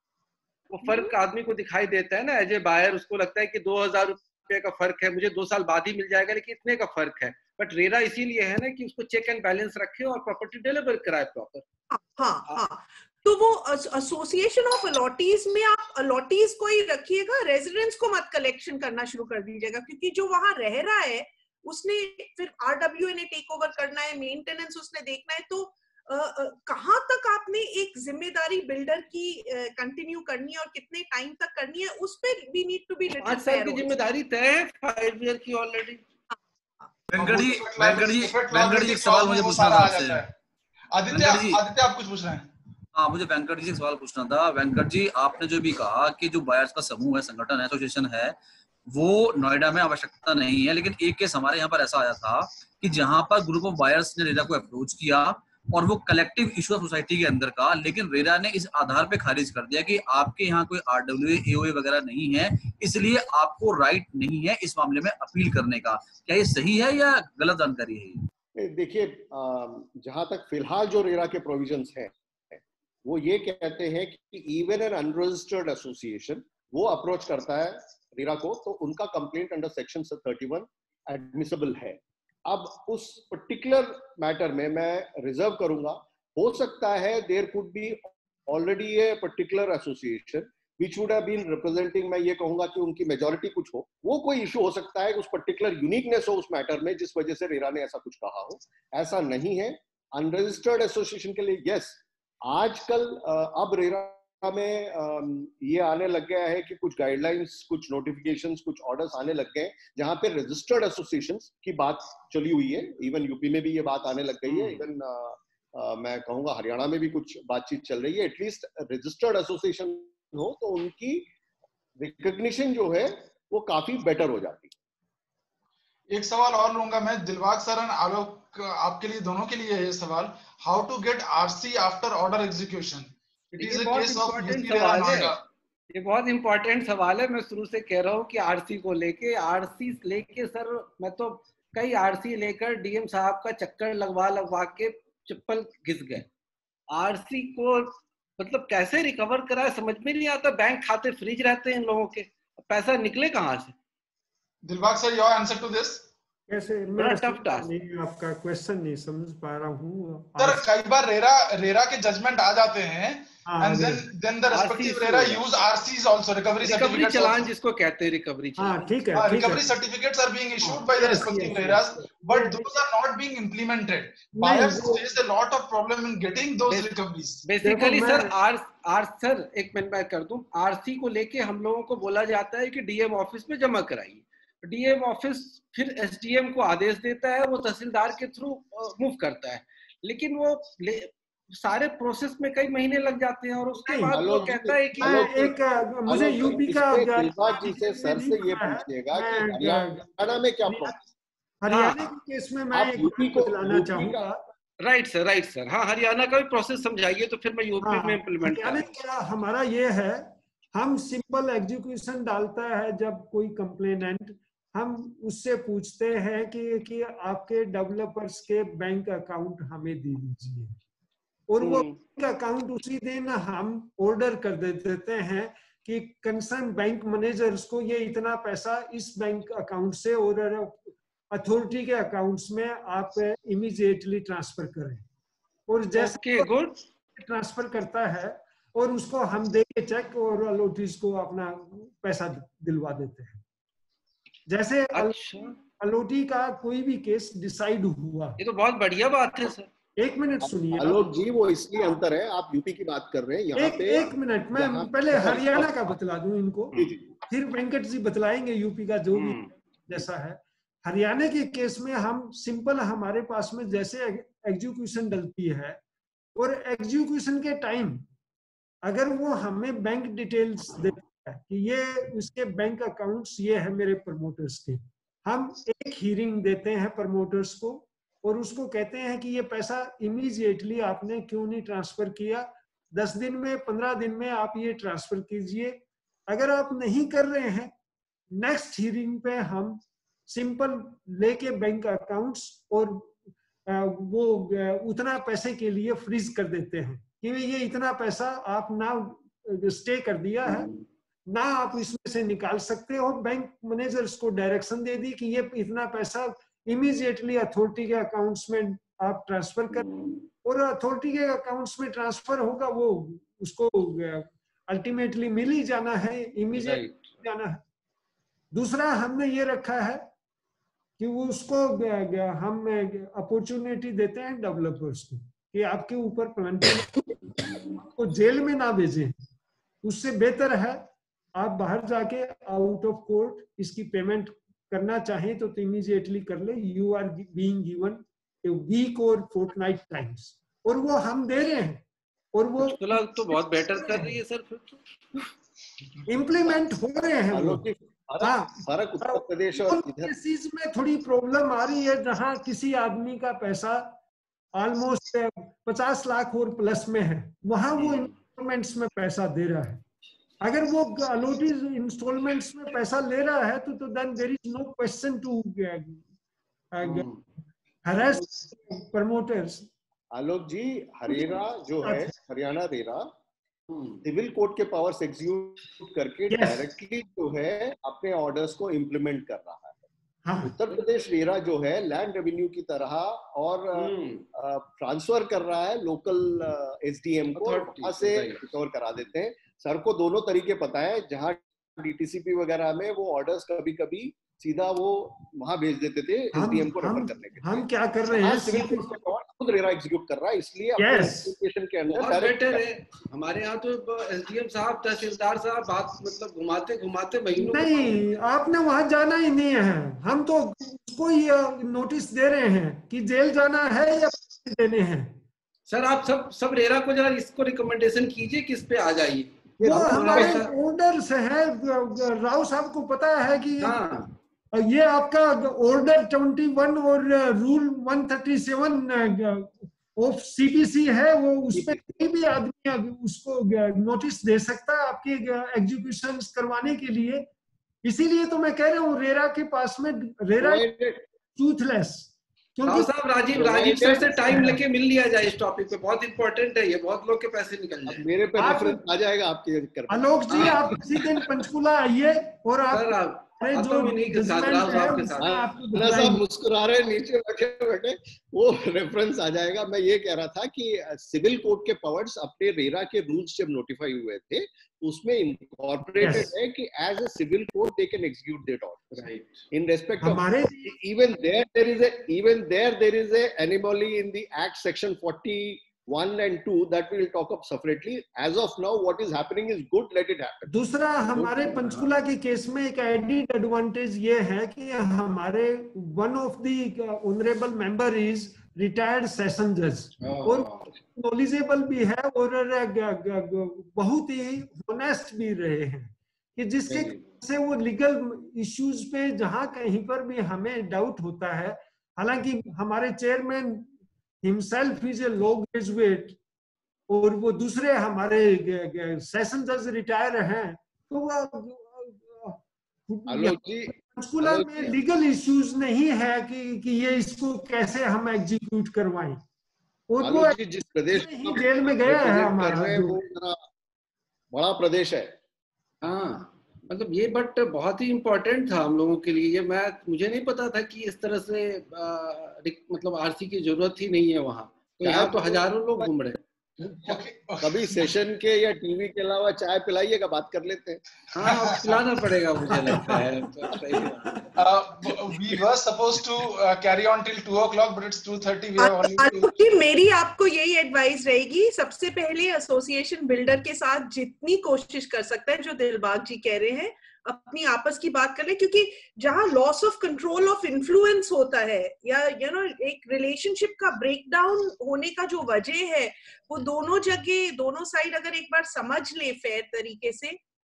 वो फर्क आदमी को दिखाई देता है ना एज ए बायर। उसको लगता है कि दो हजार रुपये का फर्क है, मुझे दो साल बाद ही मिल जाएगा, लेकिन इतने का फर्क है। बट रेरा इसीलिए है ना कि उसको चेक एंड बैलेंस रखे और प्रॉपर्टी डिलीवर कराए प्रॉपर। हाँ हाँ, तो वो एसोसिएशन ऑफ अलॉटीज में आप अलॉटीज को ही रखिएगा, रेजिडेंट्स को मत कलेक्शन करना शुरू कर दीजिएगा, क्योंकि जो वहां रह रहा है उसने फिर आरडब्ल्यूए ने टेक ओवर करना है, मेंटेनेंस उसने देखना है। तो कहाँ तक आपने एक जिम्मेदारी बिल्डर की कंटिन्यू uh, करनी है और कितने टाइम तक करनी है, उस पे we need to be little पांच साल की जिम्मेदारी तय है, फाइव ईयर की ऑलरेडी। वेंकट जी वेंकट जी वेंकट जी एक सवाल मुझे पूछना था आपसे। आदित्य आदित्य आप कुछ पूछ रहे हैं? हाँ, मुझे वेंकट जी से सवाल पूछना था। वेंकट जी, आपने जो भी कहा कि जो बायर्स का समूह है, संगठन है, एसोसिएशन है, वो नोएडा में आवश्यकता नहीं है, लेकिन एक केस हमारे यहाँ पर ऐसा आया था कि जहां पर ग्रुप ऑफ बायर्स ने रेरा को अप्रोच किया और वो कलेक्टिव इशू सोसाइटी के अंदर का, लेकिन रेरा ने इस आधार पे खारिज कर दिया कि आपके यहाँ कोई आरडब्ल्यूए एओए वगैरह नहीं है, इसलिए आपको राइट नहीं है इस मामले में अपील करने का। क्या ये सही है या गलत जानकारी है? देखिए, जहां तक फिलहाल जो रेरा के प्रोविजंस हैं वो ये कहते हैं कि इवन एन अनरजिस्टर्ड एसोसिएशन वो अप्रोच करता है रेरा को तो उनका complaint under section thirty one admissible है। अब उस पर्टिकुलर मैटर में मैं रिजर्व करूंगा, हो सकता है there could be already a particular association which would have been representing, मैं ये कहूंगा कि उनकी मेजॉरिटी कुछ हो, वो कोई इशू हो सकता है, उस पर्टिकुलर यूनिकनेस हो उस मैटर में जिस वजह से रेरा ने ऐसा कुछ कहा हो। ऐसा नहीं है। अनरजिस्टर्ड एसोसिएशन के लिए यस, आजकल अब रेरा में ये आने लग गया है कि कुछ गाइडलाइंस, कुछ नोटिफिकेशंस, कुछ ऑर्डर्स आने लग गए जहां पे रजिस्टर्ड एसोसिएशंस की बात चली हुई है। इवन यूपी में भी ये बात आने लग गई है, इवन मैं कहूंगा हरियाणा में भी कुछ बातचीत चल रही है। एटलीस्ट रजिस्टर्ड एसोसिएशन हो तो उनकी रिकॉग्निशन जो है वो काफी बेटर हो जाती है। एक सवाल और लूंगा मैं, दिलबाग सर एंड आलोक, आपके लिए, दोनों के लिए ये सवाल, how to get RC after order execution? ये बहुत इम्पोर्टेंट सवाल है, ये बहुत इम्पोर्टेंट सवाल है। मैं शुरू से कह रहा हूँ कि आरसी को लेके आरसी लेके सर मैं तो कई आरसी लेकर डीएम साहब का चक्कर लगवा लगवा के चप्पल घिस गए। आरसी को मतलब कैसे रिकवर कराए समझ में नहीं आता। बैंक खाते फ्रीज रहते हैं इन लोगों के, पैसा निकले कहाँ से? Dilbag sir, your answer to this? कैसे? मैं टफ टास्क नहीं, आपका क्वेश्चन नहीं समझ पा रहा हूँ सर। कई बार रेरा रेरा के जजमेंट आ जाते हैं and then then the respective RERA use R Cs also, recovery certificates चालान जिसको कहते हैं रिकवरी चालान। ठीक है, recovery certificates are being issued by the respective RERAs, but those are not being implemented. Buyers face a lot of problem in getting those recoveries. Basically sir आर आर sir एक minute मैं कर दूं, आरसी को लेके हम लोगों को बोला जाता है कि डीएम ऑफिस में जमा कराइए। डीएम ऑफिस फिर एसडीएम को आदेश देता है, वो तहसीलदार के थ्रू मूव करता है, लेकिन वो सारे प्रोसेस में कई महीने लग जाते हैं और उसके बाद वो कहता है कि एक मुझे यूपी का दिलबाग जी से सर से ये पूछिएगा कि हरियाणा में क्या प्रोसेस? हरियाणा के केस में मैं यूपी को दिलाना चाहूंगा। Right sir, right sir. हाँ, हरियाणा का भी प्रोसेस समझाइए तो फिर मैं यूपी में इम्प्लीमेंट करूंगा। हमारा ये है, हम सिंपल एग्जीक्यूशन डालता है जब कोई कंप्लेनेंट, हम उससे पूछते हैं कि कि आपके डेवलपर्स के बैंक अकाउंट हमें दे दीजिए, और वो बैंक अकाउंट उसी दिन हम ऑर्डर कर दे देते हैं कि कंसर्न बैंक मैनेजर्स को ये इतना पैसा इस बैंक अकाउंट से और अथॉरिटी के अकाउंट्स में आप इमीडिएटली ट्रांसफर करें। और जैसे गुड ट्रांसफर करता है और उसको हम दे के चेक और अलॉटीज को अपना पैसा दिलवा देते हैं। जैसे अच्छा, अलॉटी का कोई भी केस डिसाइड हुआ, ये तो बहुत बढ़िया बात है सर। एक मिनट सुनिए आलोक जी, वो इसलिए अंतर है, आप यूपी की बात कर रहे हैं यहाँ एक, पे। एक मिनट मैं पहले हरियाणा का बतला दूं इनको, फिर वेंकट जी बतलाएंगे यूपी का जो भी जैसा है। हरियाणा के केस में हम सिंपल, हमारे पास में जैसे एग्जीक्यूशन डलती है और एग्जीक्यूशन के टाइम अगर वो हमें बैंक डिटेल्स दे है कि ये उसके बैंक अकाउंट्स ये है मेरे प्रमोटर्स के, हम एक हीरिंग देते हैं प्रमोटर्स को और उसको कहते हैं कि ये पैसा इमीडिएटली आपने क्यों नहीं ट्रांसफर किया, दस दिन में पंद्रह दिन में आप ये ट्रांसफर कीजिए। अगर आप नहीं कर रहे हैं, नेक्स्ट हीरिंग पे हम सिंपल लेके बैंक अकाउंट्स और वो उतना पैसे के लिए फ्रीज कर देते हैं कि ये इतना पैसा आप ना स्टे कर दिया है, ना आप इसमें से निकाल सकते हो। बैंक मैनेजर्स को डायरेक्शन दे दी कि ये इतना पैसा इमीडिएटली अथॉरिटी के अकाउंट्स में आप ट्रांसफर कर, और अथॉरिटी के अकाउंट्स में ट्रांसफर होगा वो उसको अल्टीमेटली मिल ही जाना है, इमीडिएट जाना है। दूसरा हमने ये रखा है कि वो उसको हम अपॉर्चुनिटी देते हैं डेवलपर्स को कि आपके ऊपर प्लांटेशन को जेल में ना भेजें, उससे बेहतर है आप बाहर जाके आउट ऑफ कोर्ट इसकी पेमेंट करना चाहें तो इमीडिएटली कर ले। You are being given a week or fortnight times, और वो हम दे रहे हैं और वो तो बहुत बेटर कर रही है सर, इम्प्लीमेंट हो रहे हैं वो। हाँ, फर्क उत्तर प्रदेश और इधर केसेस में थोड़ी प्रॉब्लम आ रही है जहां किसी आदमी का पैसा ऑलमोस्ट पचास लाख और प्लस में है, वहां वो इंस्टॉलमेंट्स में पैसा दे रहा है। अगर वो अलॉटेड इंस्टॉलमेंट्स में पैसा ले रहा है तो तो then there is no question to harass promoters. Alok ji, HRERA जो है, हरियाणा रेरा सिविल कोर्ट के पावर्स एग्जीक्यूट करके डायरेक्टली yes. जो है अपने ऑर्डर्स को इम्प्लीमेंट कर रहा है। हाँ. उत्तर प्रदेश रेरा जो है लैंड रेवेन्यू की तरह और ट्रांसफर कर रहा है लोकल एसडीएम को, वहां से रिकवर करा देते हैं। सर को दोनों तरीके पता है, जहां डीटीसीपी वगैरह में वो ऑर्डर्स कभी कभी सीधा वो वहां भेज देते थे एसडीएम को रेफर करने के लिए। हम क्या कर रहे हैं, सिविल कोर्ट के पावर खुद रेरा एग्जीक्यूट कर रहा है, इसलिए एप्लीकेशन के अंदर डायरेक्ट है। हमारे यहाँ तो एसडीएम साहब, तहसीलदार साहब बात मतलब घुमाते घुमाते महीनों नहीं, आपने वहां जाना ही नहीं है। हम तो उसको ये नोटिस दे रहे हैं कि जेल जाना है या देने हैं। सर आप सब सब रेरा को जरा इसको रिकमेंडेशन कीजिए कि इस पे आ जाइए। वो हमारे ऑर्डर्स है, राव साहब को पता है कि हाँ। ये आपका ऑर्डर इक्कीस और रूल एक सौ सैंतीस ऑफ सीबीसी है, वो उस पे कोई भी आदमी उसको नोटिस दे सकता है आपके एग्जीक्यूशन करवाने के लिए। इसीलिए तो मैं कह रहा हूँ रेरा के पास में, रेरा टूथलेस। क्योंकि साहब राजीव राजीव सर से टाइम लेके मिल लिया जाए इस टॉपिक पे, बहुत इंपॉर्टेंट है ये, बहुत लोग के पैसे निकल जाए। मेरे पे रेफरेंस आ जाएगा आपके कर। आलोक जी आप किसी दिन पंचकुला आइए और आप जो नहीं के साथ आपके साथ साहब मुस्कुरा रहे नीचे बैठे बैठे, वो रेफरेंस आ जाएगा। मैं ये कह रहा था कि सिविल कोर्ट के पावर्स अपने रेरा के रूल्स जब नोटिफाई हुए थे उसमें इनकॉर्पोरेटेड yes. है कि as a civil court they can execute that order right in respect of even there there is a even there there is a anomaly in the act section forty-one and two that we will talk up separately. As of now what is happening is good, let it happen. दूसरा हमारे पंचकुला के case में एक added advantage ये है कि हमारे one of the honourable member is retired session जज और नॉलेजेबल भी है और बहुत ही ऑनेस्ट भी रहे हैं कि जिसके से वो लीगल इश्यूज पे जहां कहीं पर भी हमें डाउट होता है, हालांकि हमारे chairman himself is a law graduate और वो दूसरे हमारे सेशन जज रिटायर हैं, तो पंचकुला में लीगल इश्यूज नहीं है कि कि ये इसको कैसे हम एग्जीक्यूट करवाएं। और वो जिस प्रदेश में जेल में गया है हमारा वो बड़ा प्रदेश है। हाँ मतलब ये बट बहुत ही इम्पोर्टेंट था हम लोगों के लिए। ये मैं मुझे नहीं पता था कि इस तरह से आ, मतलब आरसी की जरूरत ही नहीं है वहाँ, तो यहाँ तो हजारों लोग घूम रहे हैं। कभी सेशन के या टीवी के अलावा चाय पिलाइएगा, बात कर लेते हैं। हाँ पिलाना पड़ेगा मुझे लगता है। We were supposed to uh, carry on till two o'clock, but it's two thirty. We have only. मेरी आपको यही एडवाइस रहेगी, सबसे पहले एसोसिएशन बिल्डर के साथ जितनी कोशिश कर सकते हैं, जो दिलबाग जी कह रहे हैं, अपनी आपस की बात कर ले, क्योंकि जहां loss of control of influence होता है या यू नो एक रिलेशनशिप का ब्रेकडाउन होने का जो वजह है, वो दोनों जगह दोनों साइड अगर एक बार समझ ले फेयर तरीके से,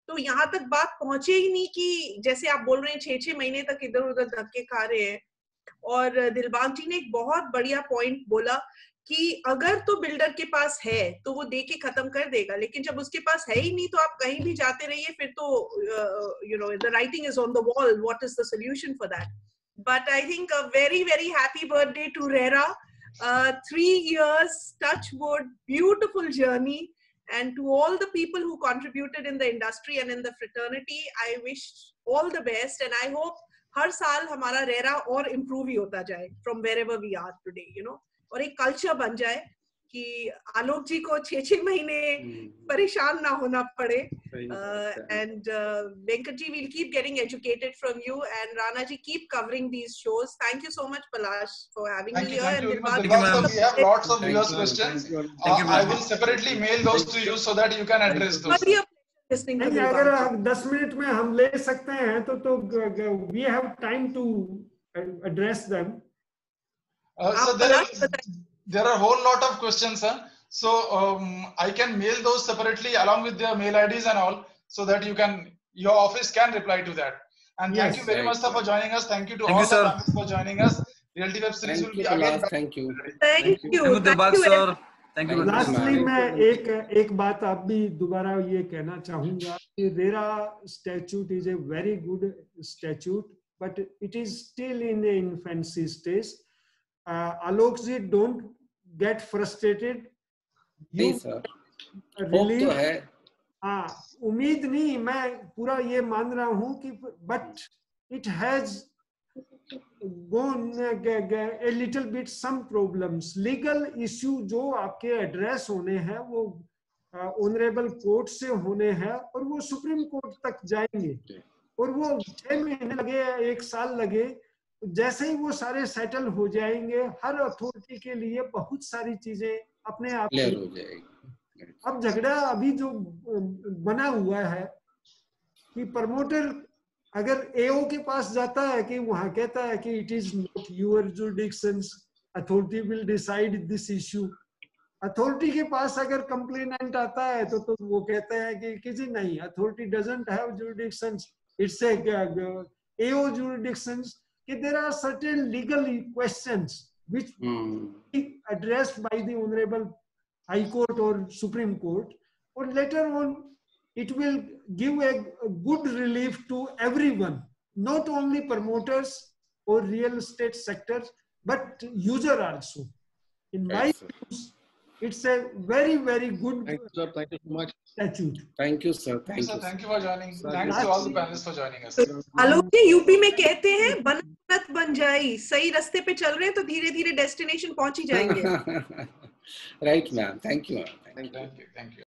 तो यहाँ तक बात पहुंचे ही नहीं कि जैसे आप बोल रहे हैं छह छह महीने तक इधर उधर धक्के खा रहे हैं। और दिलबाग जी ने एक बहुत बढ़िया पॉइंट बोला कि अगर तो बिल्डर के पास है तो वो दे के खत्म कर देगा, लेकिन जब उसके पास है ही नहीं तो आप कहीं भी जाते रहिए, फिर तो you know the writing is on the wall, what is the solution for that. But I think a very very happy birthday to RERA, three years, touch wood, beautiful journey, and to all the people who contributed in the industry and in the fraternity, I wish all the best, and I hope हर साल हमारा RERA और improve ही होता जाए from wherever we are today, you know, और एक culture बन जाए कि आलोक जी को छह छह महीने परेशान ना होना पड़े। And Venkat ji, we'll keep getting educated from you, and Rana ji, keep covering these shows. Thank you so much, Palash, for having Thank me you, here. thank you, And Dilbag. Dilbag, Dilbag, we have lots of Thank viewers' you. questions. Thank you, Uh, I ma'am. will separately mail those to you so that you can address those. Very a pleasure listening to नहीं, Dilbag अगर ji. आप दस minute में हम ले सकते हैं तो तो we have time to address them. Uh, so आप there are, Palash बताइए। there are a whole lot of questions, sir. So um, I can mail those separately along with their mail I Ds and all, so that you can, your office can reply to that. And Yes, thank you very right, much, sir, for right. joining us. Thank you to Thank all you, the sir. panelists for joining us. Realty Web Series will Thank you, be again Palash. back. Thank you. Thank Thank you. you. Thank you, Dilbag Thank you very sir. Thank you. Thank you, lastly ma'am. मैं एक एक बात आप भी दोबारा ये कहना चाहूंगा कि RERA statute is a very good statute, but it is still in a infancy stage. Alok ji, don't get frustrated. नहीं सर, होप तो है। हाँ, उम्मीद नहीं, मैं पूरा ये मान रहा हूँ कि but it has gone a little bit some problems. Legal issue जो आपके एड्रेस होने हैं वो ऑनरेबल कोर्ट से होने हैं और वो सुप्रीम कोर्ट तक जाएंगे, और वो छह महीने लगे, एक साल लगे, जैसे ही वो सारे सेटल हो जाएंगे हर अथॉरिटी के लिए बहुत सारी चीजें अपने आप क्लियर हो जाएगी। अब झगड़ा अभी जो बना हुआ है कि प्रमोटर अगर एओ के पास जाता है कि वहां कहता है कि it is not your jurisdictions, authority will decide this issue. Authority के पास अगर कंप्लेनेंट आता है तो तो वो कहता है कि किसी नहीं, authority doesn't have jurisdictions, it's a AO jurisdictions, कि there are certain legal questions which addressed by the honorable high court or supreme court, or later on it will give a, a good relief to everyone, not only promoters or real estate sectors but user also. In my views, it's a very very good Thank you, sir. Thank you so much. statute. Thank you sir. Thank you, Thank sir. you. Thank you for joining. Thanks to all the panelists for joining us. Alok ji, UP में कहते हैं बनत बन जाई, सही रास्ते पे चल रहे हैं तो धीरे धीरे डेस्टिनेशन पहुंच ही जाएंगे। Right, ma'am. Thank you, ma'am. Thank you. Thank you. Thank you.